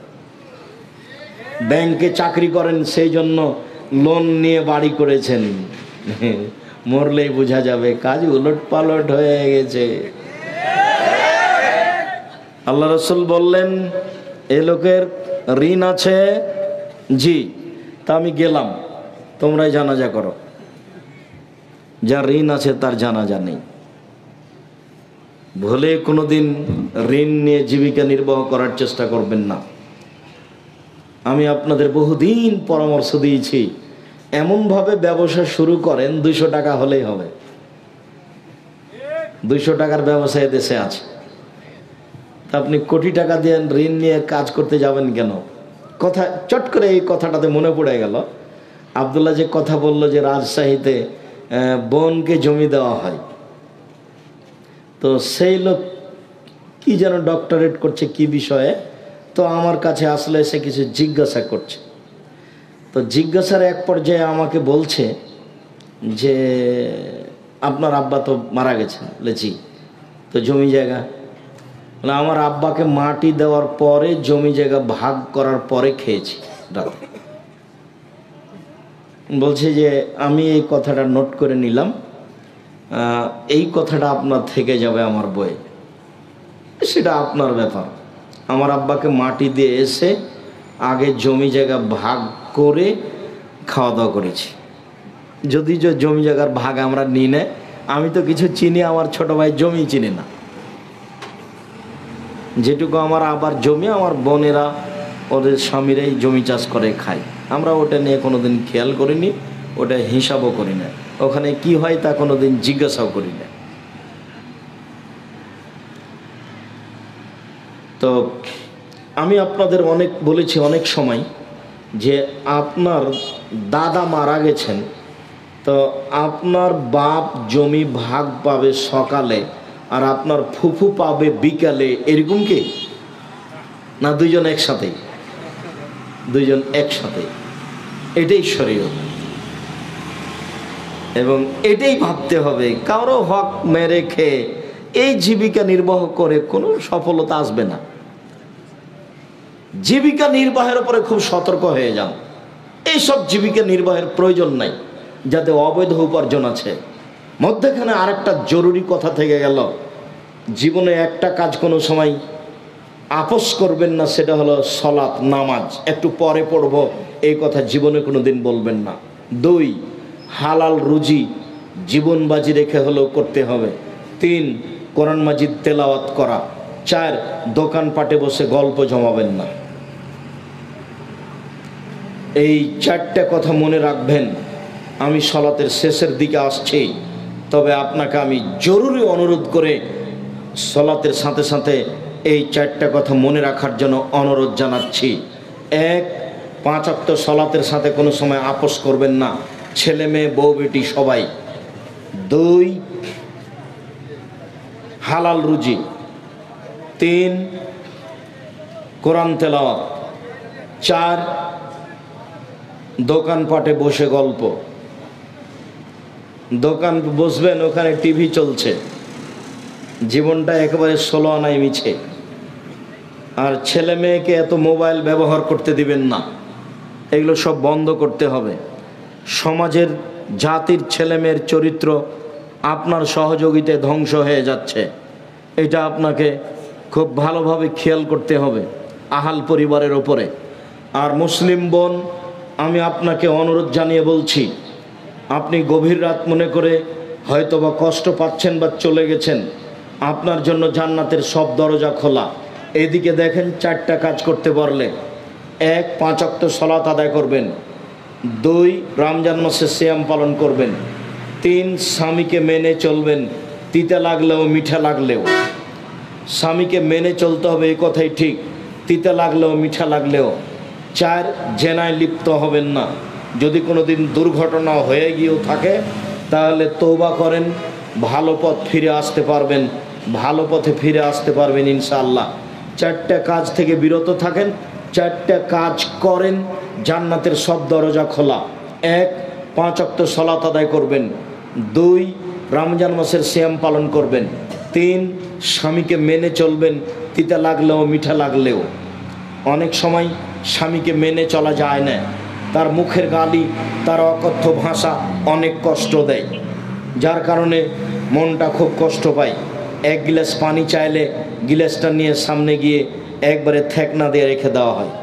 ব্যাংকে চাকরি করেন, সেই জন্য লোন নিয়ে বাড়ি করেছেন, মরলেই বোঝা যাবে কাজ উলট পালট হয়ে গেছে। আল্লাহ রাসূল বললেন, এ লোকের ঋণ আছে। জি, তা আমি গেলাম, তোমরাই জানাজা করো। যার ঋণ আছে তার জানাজা নেই। ভুলে কোনোদিন ঋণ নিয়ে জীবিকা নির্বাহ করার চেষ্টা করবেন না। আমি আপনাদের বহুদিন পরামর্শ দিয়েছি, এমনভাবে ব্যবসা শুরু করেন দুইশো টাকা হলেই হবে। দুইশো টাকার ব্যবসা দেশে আছে, তা আপনি কোটি টাকা দিয়ে ঋণ নিয়ে কাজ করতে যাবেন কেন? কথা চট করে এই কথাটাতে মনে পড়ে গেল, আব্দুল্লাহ যে কথা বললো যে রাজশাহীতে বোনকে জমি দেওয়া হয়, তো সেই লোক কি যেন ডক্টরেট করছে কি বিষয়ে, তো আমার কাছে আসলে সে কিছু জিজ্ঞাসা করছে। তো জিজ্ঞাসার এক পর্যায়ে আমাকে বলছে যে আপনার আব্বা তো মারা গেছেন। বলে জি। তো জমি জায়গা? বলে আমার আব্বাকে মাটি দেওয়ার পরে জমি জায়গা ভাগ করার পরে খেয়েছি রাতে। বলছে যে আমি এই কথাটা নোট করে নিলাম, এই কথাটা আপনার থেকে যাবে আমার বইয়ে, সেটা আপনার ব্যাপার। আমার আব্বাকে মাটি দিয়ে এসে আগে জমি জায়গা ভাগ করে খাওয়া দাওয়া করেছি। যদি যে জমি জায়গার ভাগ আমরা নিই না, আমি তো কিছু চিনি, আমার ছোট ভাই জমি চিনি না। যেটুকু আমার আবার জমি, আমার বোনেরা ওদের স্বামীরাই জমি চাষ করে খায়, আমরা ওটা নিয়ে কোনোদিন খেয়াল করিনি, ওটা হিসাবও করি না, ওখানে কি হয় তা কোনোদিন জিজ্ঞাসাও করি না। তো আমি আপনাদের অনেক বলেছি অনেক সময় যে আপনার দাদা মারা গেছেন, তো আপনার বাপ জমি ভাগ পাবে সকালে আর আপনার ফুফু পাবে বিকালে, এরকম কি না? দুইজন একসাথে, দুইজন একসাথে, এটাই শরীয়ত। এবং এটাই ভাবতে হবে, কারো হক মেরে খেয়ে এই জীবিকা নির্বাহ করে কোনো সফলতা আসবে না। জীবিকা নির্বাহের উপরে খুব সতর্ক হয়ে যান। এইসব জীবিকা নির্বাহের প্রয়োজন নাই, যাতে অবৈধ উপার্জন আছে। মধ্যখানে আরেকটা জরুরি কথা থেকে গেল, জীবনে একটা কাজ কোনো সময় আপোষ করবেন না, সেটা হলো সলাত, নামাজ। একটু পরে পড়ব, এই কথা জীবনে কোনো দিন বলবেন না। দুই, হালাল রুজি জীবন বাজি রেখে হলেও করতে হবে। তিন, কোরআন মাজিদ তেলাওয়াত করা। চার, দোকানপাটে বসে গল্প জমাবেন না। এই চারটা কথা মনে রাখবেন। আমি সলাতের শেষের দিকে আসছি, তবে আপনাকে আমি জরুরি অনুরোধ করে সলাতের সাথে সাথে এই চারটা কথা মনে রাখার জন্য অনুরোধ জানাচ্ছি। এক, পাঁচ ওয়াক্ত সলাতের সাথে কোনো সময় আপোষ করবেন না, ছেলে মেয়ে বউ বেটি সবাই। দুই, হালাল রুজি। তিন, কোরআন তেলাওয়াত। চার, দোকানপাটে বসে গল্প। দোকান বসবেন, ওখানে টিভি চলছে, জীবনটা একেবারে ষোলো আনায় মিছে। আর ছেলে মেয়েকে এত মোবাইল ব্যবহার করতে দিবেন না, এগুলো সব বন্ধ করতে হবে। সমাজের জাতির ছেলে মেয়ের চরিত্র আপনার সহযোগিতায় ধ্বংস হয়ে যাচ্ছে, এটা আপনাকে খুব ভালোভাবে খেয়াল করতে হবে আহাল পরিবারের ওপরে। আর মুসলিম বোন, আমি আপনাকে অনুরোধ জানিয়ে বলছি, আপনি গভীর রাত মনে করে হয়তো বা কষ্ট পাচ্ছেন বা চলে গেছেন, আপনার জন্য জান্নাতের সব দরজা খোলা। এদিকে দেখেন, চারটা কাজ করতে পারলে, এক, পাঁচ ওয়াক্ত সালাত আদায় করবেন। দুই, রমজান মাসে সিয়াম পালন করবেন। তিন, স্বামীকে মেনে চলবেন, তিতা লাগলেও মিঠা লাগলেও। স্বামীকে মেনে চলতে হবে, এই কথাই ঠিক, তিতা লাগলেও মিঠা লাগলেও। চার, জেনায় লিপ্ত হবেন না। যদি কোনো দিন দুর্ঘটনা হয়ে গিয়েও থাকে, তাহলে তওবা করেন, ভালো পথ ফিরে আসতে পারবেন, ভালো পথে ফিরে আসতে পারবেন ইনশাআল্লাহ। চারটা কাজ থেকে বিরত থাকেন, চারটা কাজ করেন, জান্নাতের সব দরজা খোলা। এক, পাঁচ ওয়াক্ত সালাত আদায় করবেন। দুই, রমজান মাসের সিয়াম পালন করবেন। তিন, স্বামীকে মেনে চলবেন, তিতা লাগলেও মিঠা লাগলেও। অনেক সময় স্বামীকে মেনে চলা যায় না, তার মুখের গালি, তার অকথ্য ভাষা অনেক কষ্ট দেয়, যার কারণে মনটা খুব কষ্ট পায়। এক গিলাস পানি চাইলে গিলাসটা নিয়ে সামনে গিয়ে একবারে থেকনা দিয়ে রেখে দেওয়া হয়।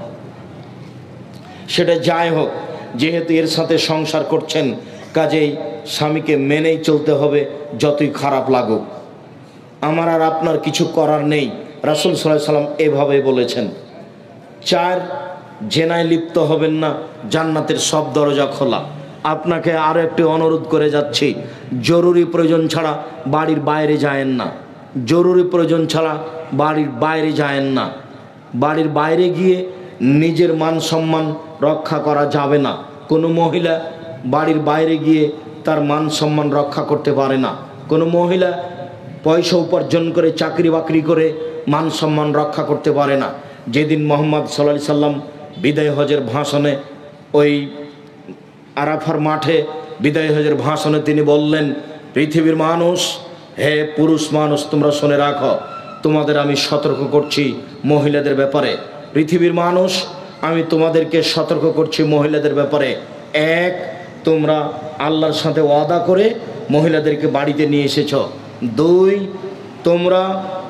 সেটা যাই হোক, যেহেতু এর সাথে সংসার করছেন, কাজেই স্বামীকে মেনেই চলতে হবে, যতই খারাপ লাগুক। আমার আর আপনার কিছু করার নেই, রাসূল সাল্লাল্লাহু আলাইহি সাল্লাম এভাবে বলেছেন। চার, জেনায় লিপ্ত হবেন না, জান্নাতের সব দরজা খোলা। আপনাকে আরও একটি অনুরোধ করে যাচ্ছি, জরুরি প্রয়োজন ছাড়া বাড়ির বাইরে যায়েন না। জরুরি প্রয়োজন ছাড়া বাড়ির বাইরে যায়েন না। বাড়ির বাইরে গিয়ে নিজের মান সম্মান রক্ষা করা যাবে না। কোনো মহিলা বাড়ির বাইরে গিয়ে তার মান সম্মান রক্ষা করতে পারে না। কোনো মহিলা পয়সা উপার্জন করে, চাকরি বাকরি করে মান সম্মান রক্ষা করতে পারে না। যেদিন মুহাম্মদ সাল্লাল্লাহু আলাইহি সাল্লাম বিদায় হজের ভাষণে, ওই আরাফার মাঠে বিদায় হজের ভাষণে তিনি বললেন, পৃথিবীর মানুষ, হে পুরুষ মানুষ, তোমরা শুনে রাখো, তোমাদের আমি সতর্ক করছি মহিলাদের ব্যাপারে। পৃথিবীর মানুষ, আমি তোমাদেরকে সতর্ক করছি মহিলাদের ব্যাপারে। এক, তোমরা আল্লাহর সাথে ওয়াদা করে মহিলাদেরকে বাড়িতে নিয়ে এসেছ। দুই, তোমরা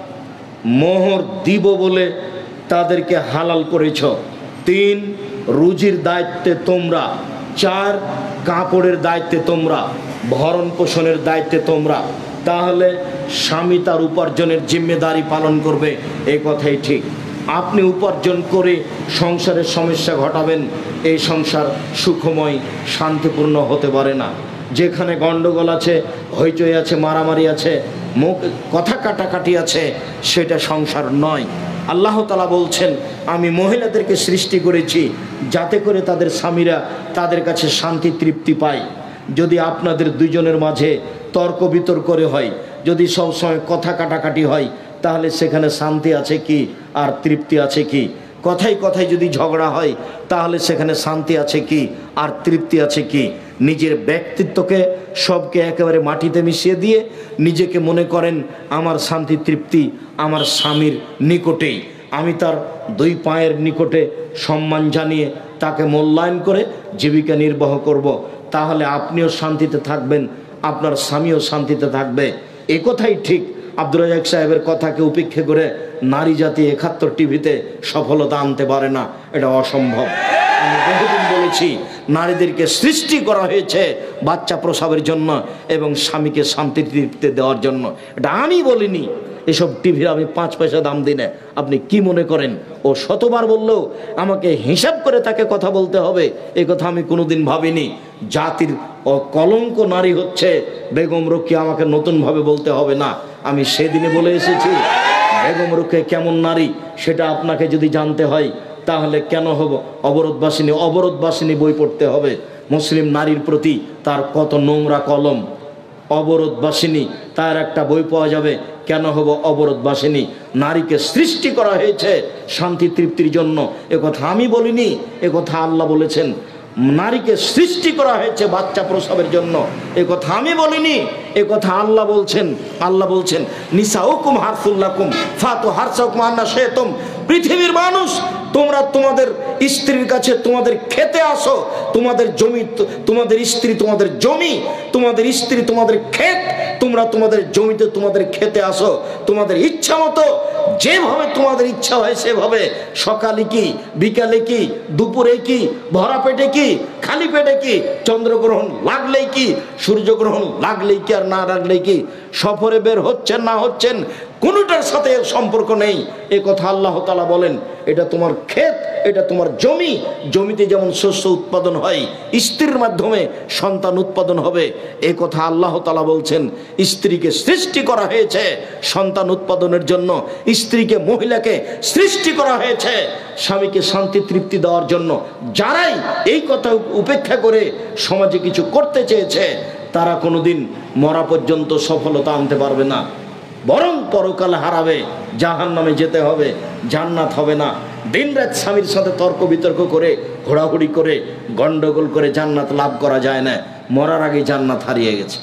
মোহর দিব বলে তাদেরকে হালাল করেছ। তিন, রুজির দায়িত্বে তোমরা। চার, কাপড়ের দায়িত্বে তোমরা, ভরণ পোষণের দায়িত্বে তোমরা। তাহলে স্বামী তার উপার্জনের জিম্মেদারি পালন করবে, এই কথাই ঠিক। আপনি উপার্জন করে সংসারের সমস্যা ঘটাবেন, এই সংসার সুখময় শান্তিপূর্ণ হতে পারে না। যেখানে গণ্ডগোল আছে, হইচই আছে, মারামারি আছে, মুখ কথা কাটাকাটি আছে, সেটা সংসার নয়। আল্লাহ তাআলা বলছেন, আমি মহিলাদেরকে সৃষ্টি করেছি যাতে করে তাদের স্বামীরা তাদের কাছে শান্তি তৃপ্তি পায়। যদি আপনাদের দুইজনের মাঝে তর্ক বিতর্করে হয়, যদি সবসময় কথা কাটাকাটি হয়, তাহলে সেখানে শান্তি আছে কি আর তৃপ্তি আছে কি? কথাই কথাই যদি ঝগড়া হয়, তাহলে সেখানে শান্তি আছে কি আর তৃপ্তি আছে কি? নিজের ব্যক্তিত্বকে সবকে একেবারে মাটিতে মিশিয়ে দিয়ে নিজেকে মনে করেন আমার শান্তি তৃপ্তি আমার স্বামীর নিকটেই, আমি তার দুই পায়ের নিকটে সম্মান জানিয়ে তাকে মূল্যায়ন করে জীবিকা নির্বাহ করব, তাহলে আপনিও শান্তিতে থাকবেন, আপনার স্বামীও শান্তিতে থাকবে। এ কথাই ঠিক। আব্দুর রাজ্জাক সাহেবের কথাকে উপেক্ষা করে নারী জাতি একাত্তর টিভিতে সফলতা আনতে পারে না, এটা অসম্ভব। আমি বহুদিন বলেছি, নারীদেরকে সৃষ্টি করা হয়েছে বাচ্চা প্রসবের জন্য এবং স্বামীকে শান্তি তৃপ্তি দেওয়ার জন্য, এটা আমি বলিনি। এসব টিভির আমি পাঁচ পয়সা দাম দিই না। আপনি কি মনে করেন ও শতবার বললেও আমাকে হিসাব করে তাকে কথা বলতে হবে, এই কথা আমি কোনোদিন ভাবিনি। জাতির কলঙ্ক নারী হচ্ছে বেগম রোকেয়া, আমাকে নতুনভাবে বলতে হবে না। আমি সেদিনে বলে এসেছি বেগম রোকেয়া কেমন নারী, সেটা আপনাকে যদি জানতে হয় তাহলে কেন হব অবরোধবাসিনী অবরোধবাসিনী বই পড়তে হবে। মুসলিম নারীর প্রতি তার কত নোংরা কলম। অবরোধবাসিনী তার একটা বই পাওয়া যাবে। কেন হব অবরোধবাসিনী? নারীকে সৃষ্টি করা হয়েছে শান্তি তৃপ্তির জন্য, এ কথা আমি বলিনি, এ কথা আল্লাহ বলেছেন। নারীকে সৃষ্টি করা হয়েছে বাচ্চা প্রসবের জন্য, এ কথা আমি বলিনি, এ কথা আল্লাহ বলছেন। আল্লাহ বলছেন নিসাউকুম হারসুল্লাকুম ফাতু হারসাকুম আন্না শি'তুম। পৃথিবীর মানুষ, তোমরা তোমাদের স্ত্রীর কাছে তোমাদের খেতে আসো, তোমাদের জমি তোমাদের স্ত্রী তোমাদের জমি, তোমাদের স্ত্রী তোমাদের ক্ষেত, তোমরা তোমাদের জমিতে তোমাদের খেতে আসো তোমাদের ইচ্ছা মতো, যেভাবে তোমাদের ইচ্ছা হয় সেভাবে। সকালে কি, বিকালে কি, দুপুরে কি, ভরা পেটে কি, খালি পেটে কি, চন্দ্রগ্রহণ লাগলেই কি, সূর্যগ্রহণ লাগলেই কি আর না লাগলেই কি, সফরে বের হচ্ছেন না হচ্ছেন কোনোটার সাথে এর সম্পর্ক নেই। এ কথা আল্লাহ তাআলা বলেন। এটা তোমার ক্ষেত, এটা তোমার জমি। জমিতে যেমন শস্য উৎপাদন হয়, স্ত্রীর মাধ্যমে সন্তান উৎপাদন হবে, এ কথা আল্লাহ তাআলা বলছেন। স্ত্রীকে সৃষ্টি করা হয়েছে সন্তান উৎপাদনের জন্য, স্ত্রীকে মহিলাকে সৃষ্টি করা হয়েছে স্বামীকে শান্তি তৃপ্তি দেওয়ার জন্য। যারাই এই কথা উপেক্ষা করে সমাজে কিছু করতে চেয়েছে তারা কোনোদিন মরা পর্যন্ত সফলতা আনতে পারবে না, বরং পরকাল হারাবে, জাহান্নামে যেতে হবে, জান্নাত হবে না। দিনরাত স্বামীর সাথে তর্ক বিতর্ক করে ঘোরাঘুরি করে গন্ডগোল করে জান্নাত লাভ করা যায় না। মরার আগে জান্নাত হারিয়ে গেছে।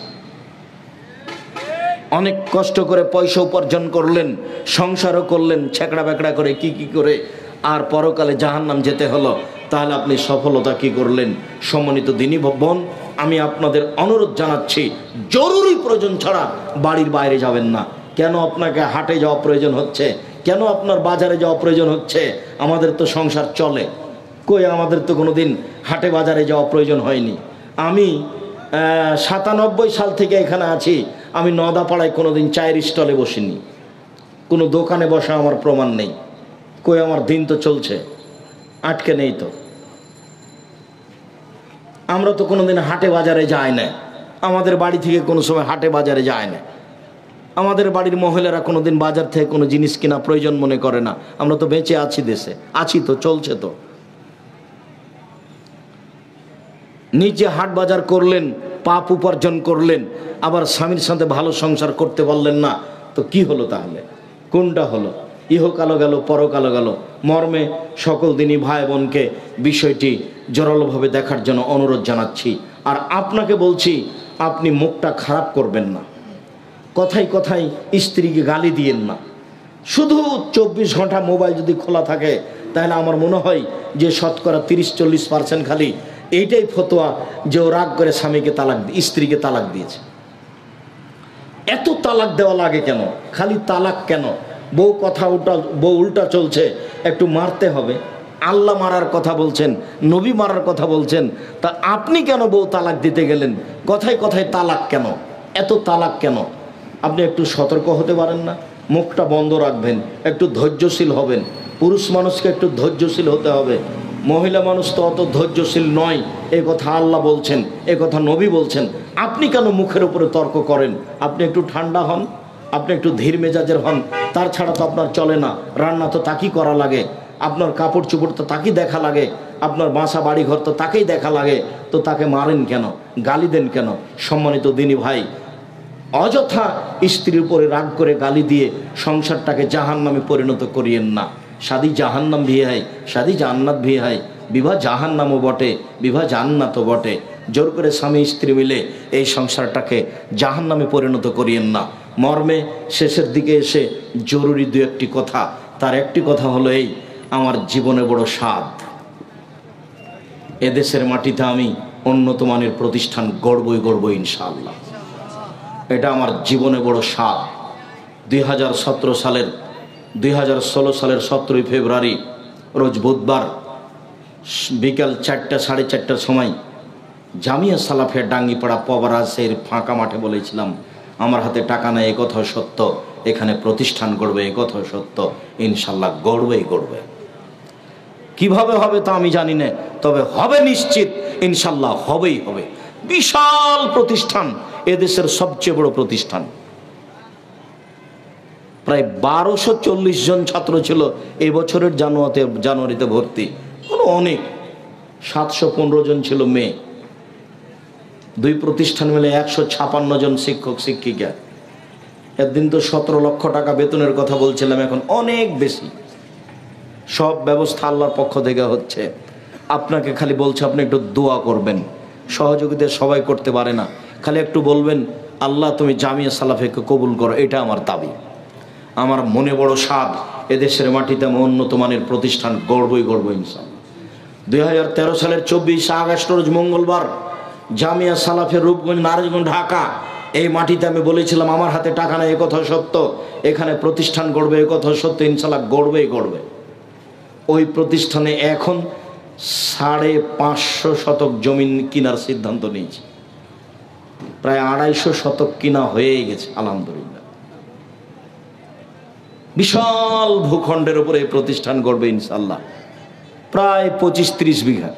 অনেক কষ্ট করে পয়সা উপার্জন করলেন, সংসারও করলেন ছেঁকড়া বেকড়া করে কি কি করে, আর পরকালে জাহান্নাম যেতে হলো, তাহলে আপনি সফলতা কি করলেন? সম্মানিত দিনী বোন, আমি আপনাদের অনুরোধ জানাচ্ছি, জরুরি প্রয়োজন ছাড়া বাড়ির বাইরে যাবেন না। কেন আপনাকে হাটে যাওয়া প্রয়োজন হচ্ছে? কেন আপনার বাজারে যাওয়া প্রয়োজন হচ্ছে? আমাদের তো সংসার চলে, কই আমাদের তো কোনো দিন হাটে বাজারে যাওয়া প্রয়োজন হয়নি। আমি সাতানব্বই সাল থেকে এখানে আছি, আমি নদাপাড়ায় কোনো দিন চায়ের স্টলে বসিনি, কোনো দোকানে বসা আমার প্রমাণ নেই। কই আমার দিন তো চলছে, আটকে নেই তো। আমরা তো কোনো দিন হাটে বাজারে যাই না, আমাদের বাড়ি থেকে কোনো সময় হাটে বাজারে যায় না। আমাদের বাড়ির মহিলারা কোনো দিন বাজার থেকে কোনো জিনিস কিনা প্রয়োজন মনে করে না। আমরা তো বেঁচে আছি, দেশে আছি তো, চলছে তো। নিজে হাট বাজার করলেন, পাপ উপার্জন করলেন, আবার স্বামীর সাথে ভালো সংসার করতে পারলেন না, তো কি হলো তাহলে? কোনটা হলো? ইহকালো গেল, পরকালো গেল। মর্মে সকল দিনই ভাই বোনকে বিষয়টি জোরালোভাবে দেখার জন্য অনুরোধ জানাচ্ছি। আর আপনাকে বলছি, আপনি মুখটা খারাপ করবেন না, কথাই কথাই স্ত্রীকে গালি দিয়েন না। শুধু চব্বিশ ঘন্টা মোবাইল যদি খোলা থাকে তাহলে আমার মনে হয় যে শতকরা তিরিশ চল্লিশ পার্সেন্ট খালি এইটাই ফতোয়া যে ও রাগ করে স্বামীকে তালাক, স্ত্রীকে তালাক দিয়েছে। এত তালাক দেওয়া লাগে কেন? খালি তালাক কেন? বউ কথা উল্টা, বউ উল্টা চলছে, একটু মারতে হবে। আল্লাহ মারার কথা বলছেন, নবী মারার কথা বলছেন, তা আপনি কেন বউ তালাক দিতে গেলেন? কথায় কথায় তালাক কেন? এত তালাক কেন? আপনি একটু সতর্ক হতে পারেন না? মুখটা বন্ধ রাখবেন, একটু ধৈর্যশীল হবেন। পুরুষ মানুষকে একটু ধৈর্যশীল হতে হবে, মহিলা মানুষ তো অত ধৈর্যশীল নয়, এ কথা আল্লাহ বলছেন, এ কথা নবী বলছেন। আপনি কেন মুখের উপরে তর্ক করেন? আপনি একটু ঠান্ডা হন, আপনি একটু ধীর মেজাজের হন। তার ছাড়া তো আপনার চলে না। রান্না তো তাকেই করা লাগে, আপনার কাপড় চোপড় তো তাকেই দেখা লাগে, আপনার বাসা বাড়ি ঘর তো তাকেই দেখা লাগে, তো তাকে মারেন কেন, গালি দেন কেন? সম্মানিত দিনী ভাই, অযথা স্ত্রীর উপরে রাগ করে গালি দিয়ে সংসারটাকে জাহান্নামে পরিণত করিয়েন না। শাদি জাহান্নাম ভি হয়, শাদি জান্নাত ভি হয়। বিবাহ জাহান্নামও বটে, বিবাহ জান্নাতও বটে। জোর করে স্বামী স্ত্রী মিলে এই সংসারটাকে জাহান্নামে পরিণত করিয়েন না। মর্মে শেষের দিকে এসে জরুরি দু একটি কথা। তার একটি কথা হলো এই, আমার জীবনে বড় স্বাদ, এদেশের মাটিতে আমি উন্নত মানের প্রতিষ্ঠান গড়বই গড়বই ইনশাআল্লাহ। এটা আমার জীবনে বড় স্বাদ। দুই হাজার সতেরো সালের দুই হাজার ষোলো সালের সতেরোই ফেব্রুয়ারি রোজ বুধবার বিকাল চারটা সাড়ে চারটার সময় জামিয়া সালাফিয়া ডাঙ্গিপাড়া পবারাজের ফাঁকা মাঠে বলেছিলাম, আমার হাতে টাকা নেই, এ কথাও সত্য, এখানে প্রতিষ্ঠান গড়বে, এ কথাও সত্য, ইনশাল্লাহ গড়বেই গড়বে। কিভাবে হবে তা আমি জানি না, তবে হবে নিশ্চিত, ইনশাল্লাহ হবেই হবে। বিশাল প্রতিষ্ঠান, এদেশের সবচেয়ে বড় প্রতিষ্ঠান। প্রায় বারোশো চল্লিশ জন ছাত্র ছিল এই বছরের জানুয়ারিতে জানুয়ারিতে ভর্তি। কোনো অনেক সাতশো পনেরো জন ছিল মেয়ে। দুই প্রতিষ্ঠান মিলে একশো ছাপান্ন জন শিক্ষক শিক্ষিকা। একদিন তো সতেরো লক্ষ টাকা বেতনের কথা বলছিলাম, এখন অনেক বেশি। সব ব্যবস্থা আল্লাহর পক্ষ থেকে হচ্ছে। আপনাকে খালি বলছে আপনি একটু দোয়া করবেন। সহযোগিতা সবাই করতে পারে না, খালি একটু বলবেন আল্লাহ তুমি জামিয়া সালাফিয়াকে কবুল করো, এটা আমার দাবি। আমার মনে বড় স্বাদ, এদেশের মাটিতে আমি উন্নত মানের প্রতিষ্ঠান গড়বই গড়বই ইনশাআল্লাহ। দুই হাজার তেরো সালের চব্বিশে আগস্ট রোজ মঙ্গলবার জামিয়া সালাফিয়া রূপগঞ্জ নারায়ণগঞ্জ ঢাকা, এই মাটিতে আমি বলেছিলাম আমার হাতে টাকা নেই, এ কথা সত্য, এখানে প্রতিষ্ঠান গড়বে, এ কথা সত্য, ইনশাআল্লাহ গড়বেই গড়বে। ওই প্রতিষ্ঠানে এখন সাড়ে পাঁচশো শতক জমিন কেনার সিদ্ধান্ত নিয়েছি। প্রায় আড়াইশো শতক কিনা হয়েই গেছে আলহামদুলিল্লাহ। বিশাল ভূখণ্ডের উপরে এই প্রতিষ্ঠান গড়বে ইনশাআল্লাহ। প্রায় পঁচিশ ত্রিশ বিঘা।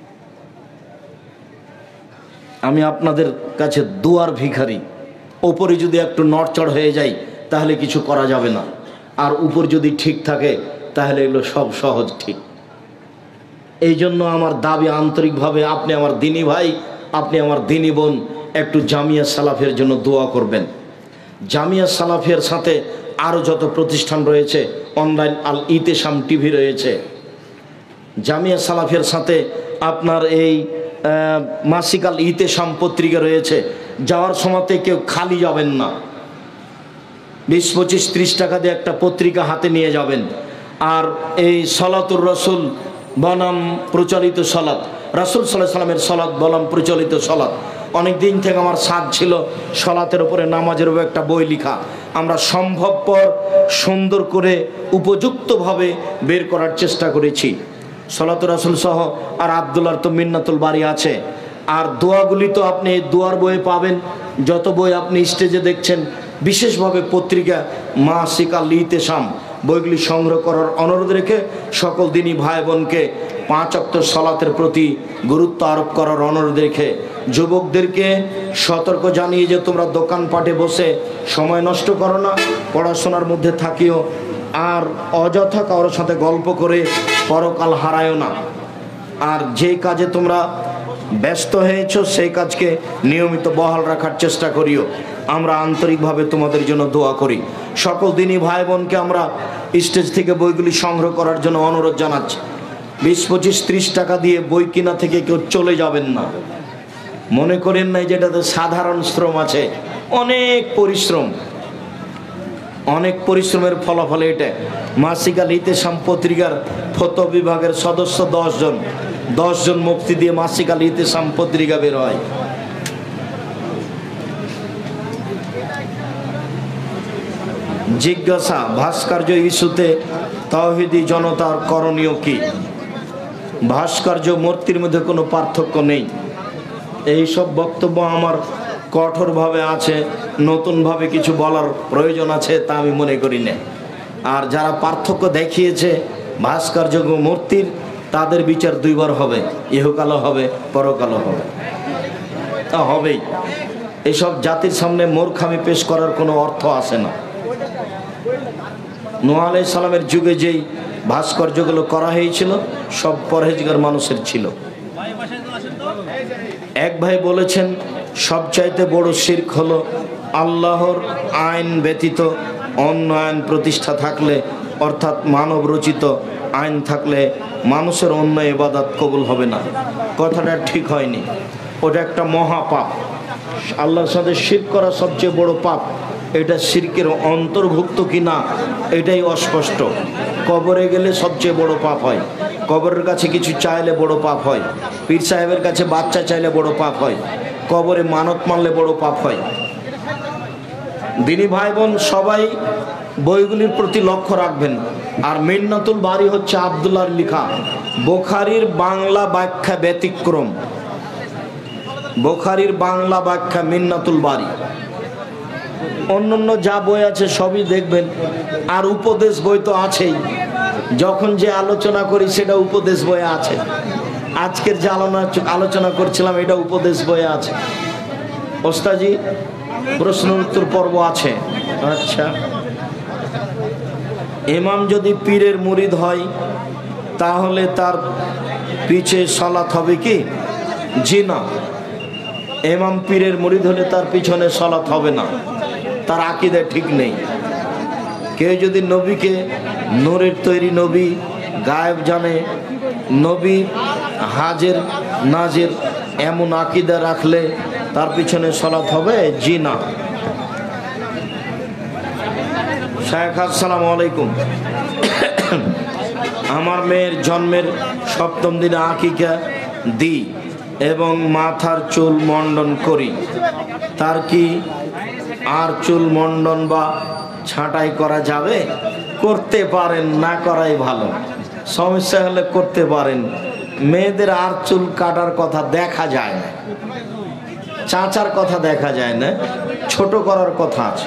আমি আপনাদের কাছে দুয়ার ভিখারি। ওপরে যদি একটু নড়চড় হয়ে যায় তাহলে কিছু করা যাবে না, আর উপর যদি ঠিক থাকে তাহলে এগুলো সব সহজ ঠিক। এই জন্য আমার দাবি আন্তরিকভাবে, আপনি আমার দিনী ভাই, আপনি আমার দিনী বোন, একটু জামিয়া সালাফিয়ার জন্য দোয়া করবেন। জামিয়া সালাফিয়ার সাথে আরও যত প্রতিষ্ঠান রয়েছে, অনলাইন আল ইতেশাম টিভি রয়েছে, জামিয়া সালাফিয়ার সাথে আপনার এই মাসিক আল ইতেশাম পত্রিকা রয়েছে। যাওয়ার সময়তে কেউ খালি যাবেন না, বিশ পঁচিশ ত্রিশ টাকা দিয়ে একটা পত্রিকা হাতে নিয়ে যাবেন। আর এই সলাতুর রসুল বনাম প্রচলিত সলাত, রাসূল সাল্লাল্লাহু আলাইহি সাল্লামের সলাত বনাম প্রচলিত সলাত, অনেক দিন থেকে আমার সাধ ছিল সলাতের উপরে, নামাজের উপরে একটা বই লেখা। আমরা সম্ভবপর সুন্দর করে উপযুক্তভাবে বের করার চেষ্টা করেছি। সলাতুর রাসূল সহ আর আব্দুল্লাহর তো মিন্নাতুল বাড়ি আছে। আর দোয়াগুলি তো আপনি দোয়ার বইয়ে পাবেন, যত বই আপনি স্টেজে দেখছেন। বিশেষভাবে পত্রিকা মাসিক আল ইতেশাম বইগুলি সংগ্রহ করার অনুরোধ রেখে সকল দিনী ভাই বোনকে পাঁচ ওয়াক্ত সালাতের প্রতি গুরুত্ব আরোপ করার অনুরোধ রেখে যুবকদেরকে সতর্ক জানিয়ে যে তোমরা দোকানপাটে বসে সময় নষ্ট করো না, পড়াশোনার মধ্যে থাকিও, আর অযথা কারোর সাথে গল্প করে পরকাল হারায়ও না। আর যেই কাজে তোমরা ব্যস্ত হয়েছ সেই কাজকে নিয়মিত বহাল রাখার চেষ্টা করিও। আমরা আন্তরিকভাবে তোমাদের জন্য দোয়া করি। সকল দিনী ভাই বোনকে আমরা স্টেজ থেকে বইগুলি সংগ্রহ করার জন্য অনুরোধ জানাচ্ছি। বিশ পঁচিশ ত্রিশ টাকা দিয়ে বই কিনা থেকে কেউ চলে যাবেন না। মনে করেন নাই যেটাতে সাধারণ শ্রম আছে, অনেক পরিশ্রম, অনেক পরিশ্রমের ফলাফল এটা। মাসিক আল ইতেশাম পত্রিকার ফতোয়া বিভাগের সদস্য দশ জন দশ জন মুক্তি দিয়ে মাসিক আল ইতেশাম পত্রিকা বের হয়। জিজ্ঞাসা, ভাস্কর্য ইস্যুতে তাওহীদি জনতার করণীয় কি? ভাস্কর্য মূর্তির মধ্যে কোনো পার্থক্য নেই। এই সব বক্তব্য আমার কঠোরভাবে আছে, নতুনভাবে কিছু বলার প্রয়োজন আছে তা আমি মনে করি না। আর যারা পার্থক্য দেখিয়েছে ভাস্কর্য মূর্তির, তাদের বিচার দুইবার হবে, ইহকালও হবে, পরকালও হবে, তা হবেই। এসব জাতির সামনে মূর্খামি পেশ করার কোনো অর্থ আসে না। নূহ আলাইহিস সালামের যুগে যেই ভাস্কর্যগুলো করা হয়েছিল সব পরহেজগার মানুষের ছিল। এক ভাই বলেছেন সবচাইতে বড় শিরক হলো আল্লাহর আইন ব্যতীত অন্য আইন প্রতিষ্ঠা থাকলে, অর্থাৎ মানব রচিত আইন থাকলে মানুষের অন্য ইবাদত কবুল হবে না। কথাটা ঠিক হয়নি। ওটা একটা মহাপাপ। আল্লাহর সাথে শিরক করা সবচেয়ে বড় পাপ। এটা শিরকের অন্তর্ভুক্ত কিনা এটাই অস্পষ্ট। কবরে গেলে সবচেয়ে বড় পাপ হয়, কবরের কাছে কিছু চাইলে বড় পাপ হয়, পীর সাহেবের কাছে বাচ্চা চাইলে বড় পাপ হয়, কবরে মানত মানলে বড় পাপ হয়। দিনী ভাই বোন সবাই বইগুলির প্রতি লক্ষ্য রাখবেন। আর মিন্নাতুল বারী হচ্ছে আব্দুল্লাহর লেখা, বুখারীর বাংলা ব্যাখ্যা ব্যতিক্রম। বুখারীর বাংলা ব্যাখ্যা মিন্নাতুল বারী। অন্যান্য যা বই আছে সবই দেখবেন। আর উপদেশ বই তো আছেই, যখন যে আলোচনা করি সেটা উপদেশ বইয়ে আছে। আজকের যে আলোচনা করছিলাম এটা উপদেশ বইয়ে আছে। ওস্তাজি প্রশ্ন উত্তর পর্ব আছে। আচ্ছা, ইমাম যদি পীরের মুরিদ হয় তাহলে তার পিছে সালাত হবে কি? জি না, ইমাম পীরের মুরিদ হলে তার পিছনে সালাত হবে না, তার আকীদা ঠিক নেই। কেউ যদি নবীকে নূরের তৈরি নবী, গায়েব জানে, নবী হাজের নাজের এমন আকীদা রাখলে তার পিছনে সালাত হবে? জি না। শায়েখ আসসালামু আলাইকুম, আমার মেয়ের জন্মের সপ্তম দিনে আকিকা দিই এবং মাথার চুল মণ্ডন করি, তার কি আর চুল মণ্ডন বা ছাঁটাই করা যাবে? করতে পারেন, না করাই ভালো। সমস্যা হলে করতে পারেন। মেয়েদের আর চুল কাটার কথা দেখা যায় না, চাচার কথা দেখা যায় না, ছোট করার কথা আছে।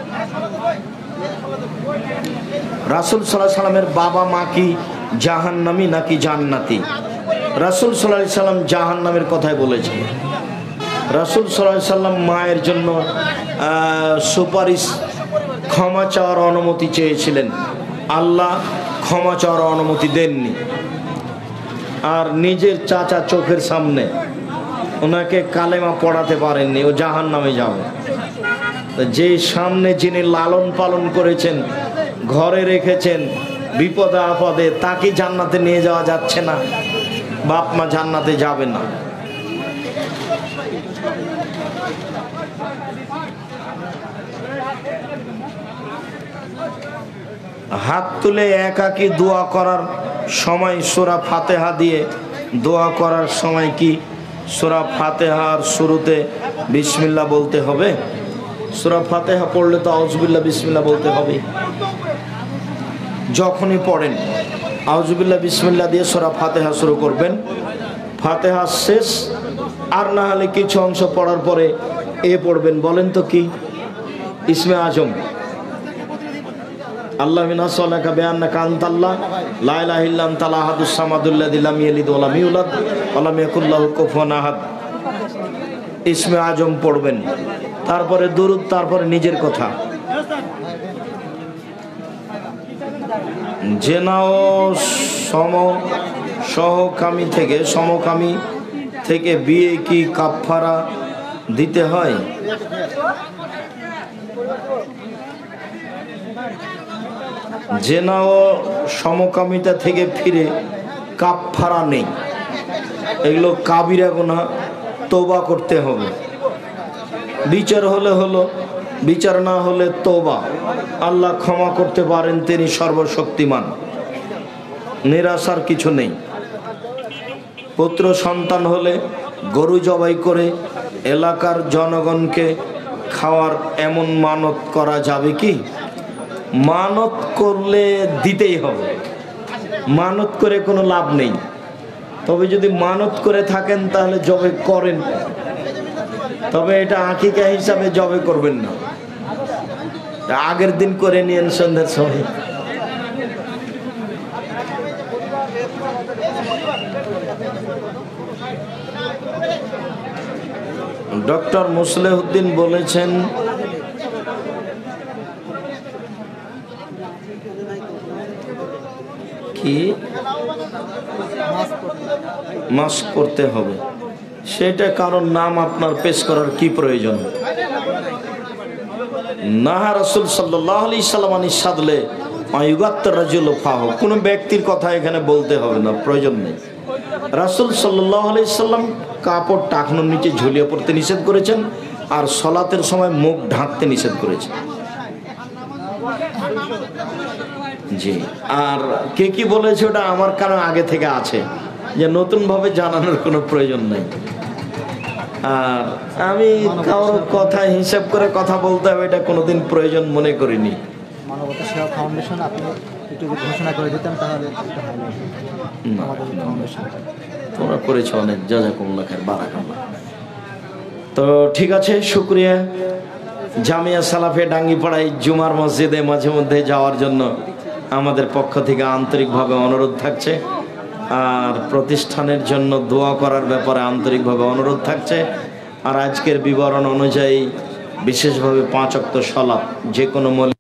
রাসূল সাল্লাল্লাহু আলাইহি সাল্লামের বাবা মা কি জাহান্নামী নাকি জান্নাতি? রাসূল সাল্লাল্লাহু আলাইহি সাল্লাম জাহান্নামের কথাই বলেছেন। রাসূল সাল্লাল্লাহু আলাইহি সাল্লাম মায়ের জন্য সুপারিশ, ক্ষমা চাওয়ার অনুমতি চেয়েছিলেন, আল্লাহ ক্ষমা চাওয়ার অনুমতি দেননি। আর নিজের চাচা চোখের সামনে ওনাকে কালেমা পড়াতে পারেননি, ও জাহান্নামে যাবে। যে সামনে যিনি লালন পালন করেছেন, ঘরে রেখেছেন, বিপদে আপদে, তাকে জান্নাতে নিয়ে যাওয়া যাচ্ছে না? বাপ মা জান্নাতে যাবে না। হাত তুলে একাকী দোয়া করার সময় সূরা ফাতিহা দিয়ে দোয়া করার সময় কি সূরা ফাতিহার শুরুতে বিসমিল্লাহ বলতে হবে? সূরা ফাতিহা পড়লে তো আউযুবিল্লাহ বিসমিল্লাহ বলতে হবে। যখনই পড়েন আউযুবিল্লাহ বিসমিল্লাহ দিয়ে সূরা ফাতিহা শুরু করবেন। ফাতিহা শেষ আর না হলে কিছু অংশ পড়ার পরে এ পড়বেন, বলেন তো কি? ইসমে আজম, আল্লাহ মিনাসসালাকা বিআন্নাকা আনতাল্লাহ লা ইলাহা ইল্লা আনতাল আহাদুস সামাদুল্লাযী লাম ইয়ালিদ ওয়া লাম ইউলাদ ওয়া লাম ইয়াকুল লাহু কুফুয়ান আহাদ। ইসমে আজম পড়বেন, তারপরে দুরূদ, তারপরে নিজের কথা। জেনা ও সম সহকামী থেকে সমকামী থেকে বিয়ে কি কাফারা দিতে হয়? জেনা ও সমকামিতা থেকে ফিরে কাফারা নেই, এগুলো কাবিরা গুনাহ, তওবা করতে হবে। বিচার হলে হলো, বিচার না হলে তওবা। আল্লাহ ক্ষমা করতে পারেন, তিনি সর্বশক্তিমান, নিরাশার কিছু নেই। পুত্র সন্তান হলে গরু জবাই করে এলাকার জনগণকে খাওয়ার এমন মানত করা যাবে কি? মানত করলে দিতেই হবে, মানত করে কোনো লাভ নেই। তবে যদি মানত করে থাকেন তাহলে জবে করেন, তবে এটা আকিকা হিসাবে জবে করবেন না, আগের দিন করে নিয়েন সন্ধ্যার সময়। ডক্টর মুসলেহুদ্দিন বলেছেন কি মাস্ক পরতে হবে, সেটা কারণ নাম আপনার পেশ করার কি প্রয়োজন? নাহা রাসূল সাল্লাল্লাহু আলাইহি সাল্লাম ইসাদলে আয়ুগাত্তার রাজুল ফাহ, কোন ব্যক্তির কথা এখানে বলতে হবে না, প্রয়োজন নেই। রাসূল সাল্লাল্লাহু আলাইহি সাল্লাম কাপড় টাকনোর নিচে ঝুলিয়ে পড়তে নিষেধ করেছেন, আর সলাতের সময় মুখ ঢাকতে নিষেধ করেছেন। জি, আর কে কি বলেছে ওটা আমার কারো আগে থেকে আছে, যে নতুন ভাবে জানানোর কোনো প্রয়োজন নেই। আর আমি কারোর কথা হিসাব করে কথা বলতে হবে এটা কোনোদিন প্রয়োজন মনে করিনি। মানবতা সেবা ফাউন্ডেশন আপনি একটু ঘোষণা করে দিতেন তাহলে তোমরা করেছো অনেক, জাযাকুমুল্লাহ খাইর, বারাকাল্লাহ। তো ঠিক আছে, শুকরিয়া। জামিয়া সালাফে ডাঙ্গিপাড়ায় জুমার মসজিদে মাঝে মধ্যে যাওয়ার জন্য আমাদের পক্ষ থেকে আন্তরিকভাবে অনুরোধ থাকছে, আর প্রতিষ্ঠানের জন্য দোয়া করার ব্যাপারে আন্তরিকভাবে অনুরোধ থাকছে। আর আজকের বিবরণ অনুযায়ী বিশেষভাবে পাঁচ ওয়াক্ত সালাত যে কোনো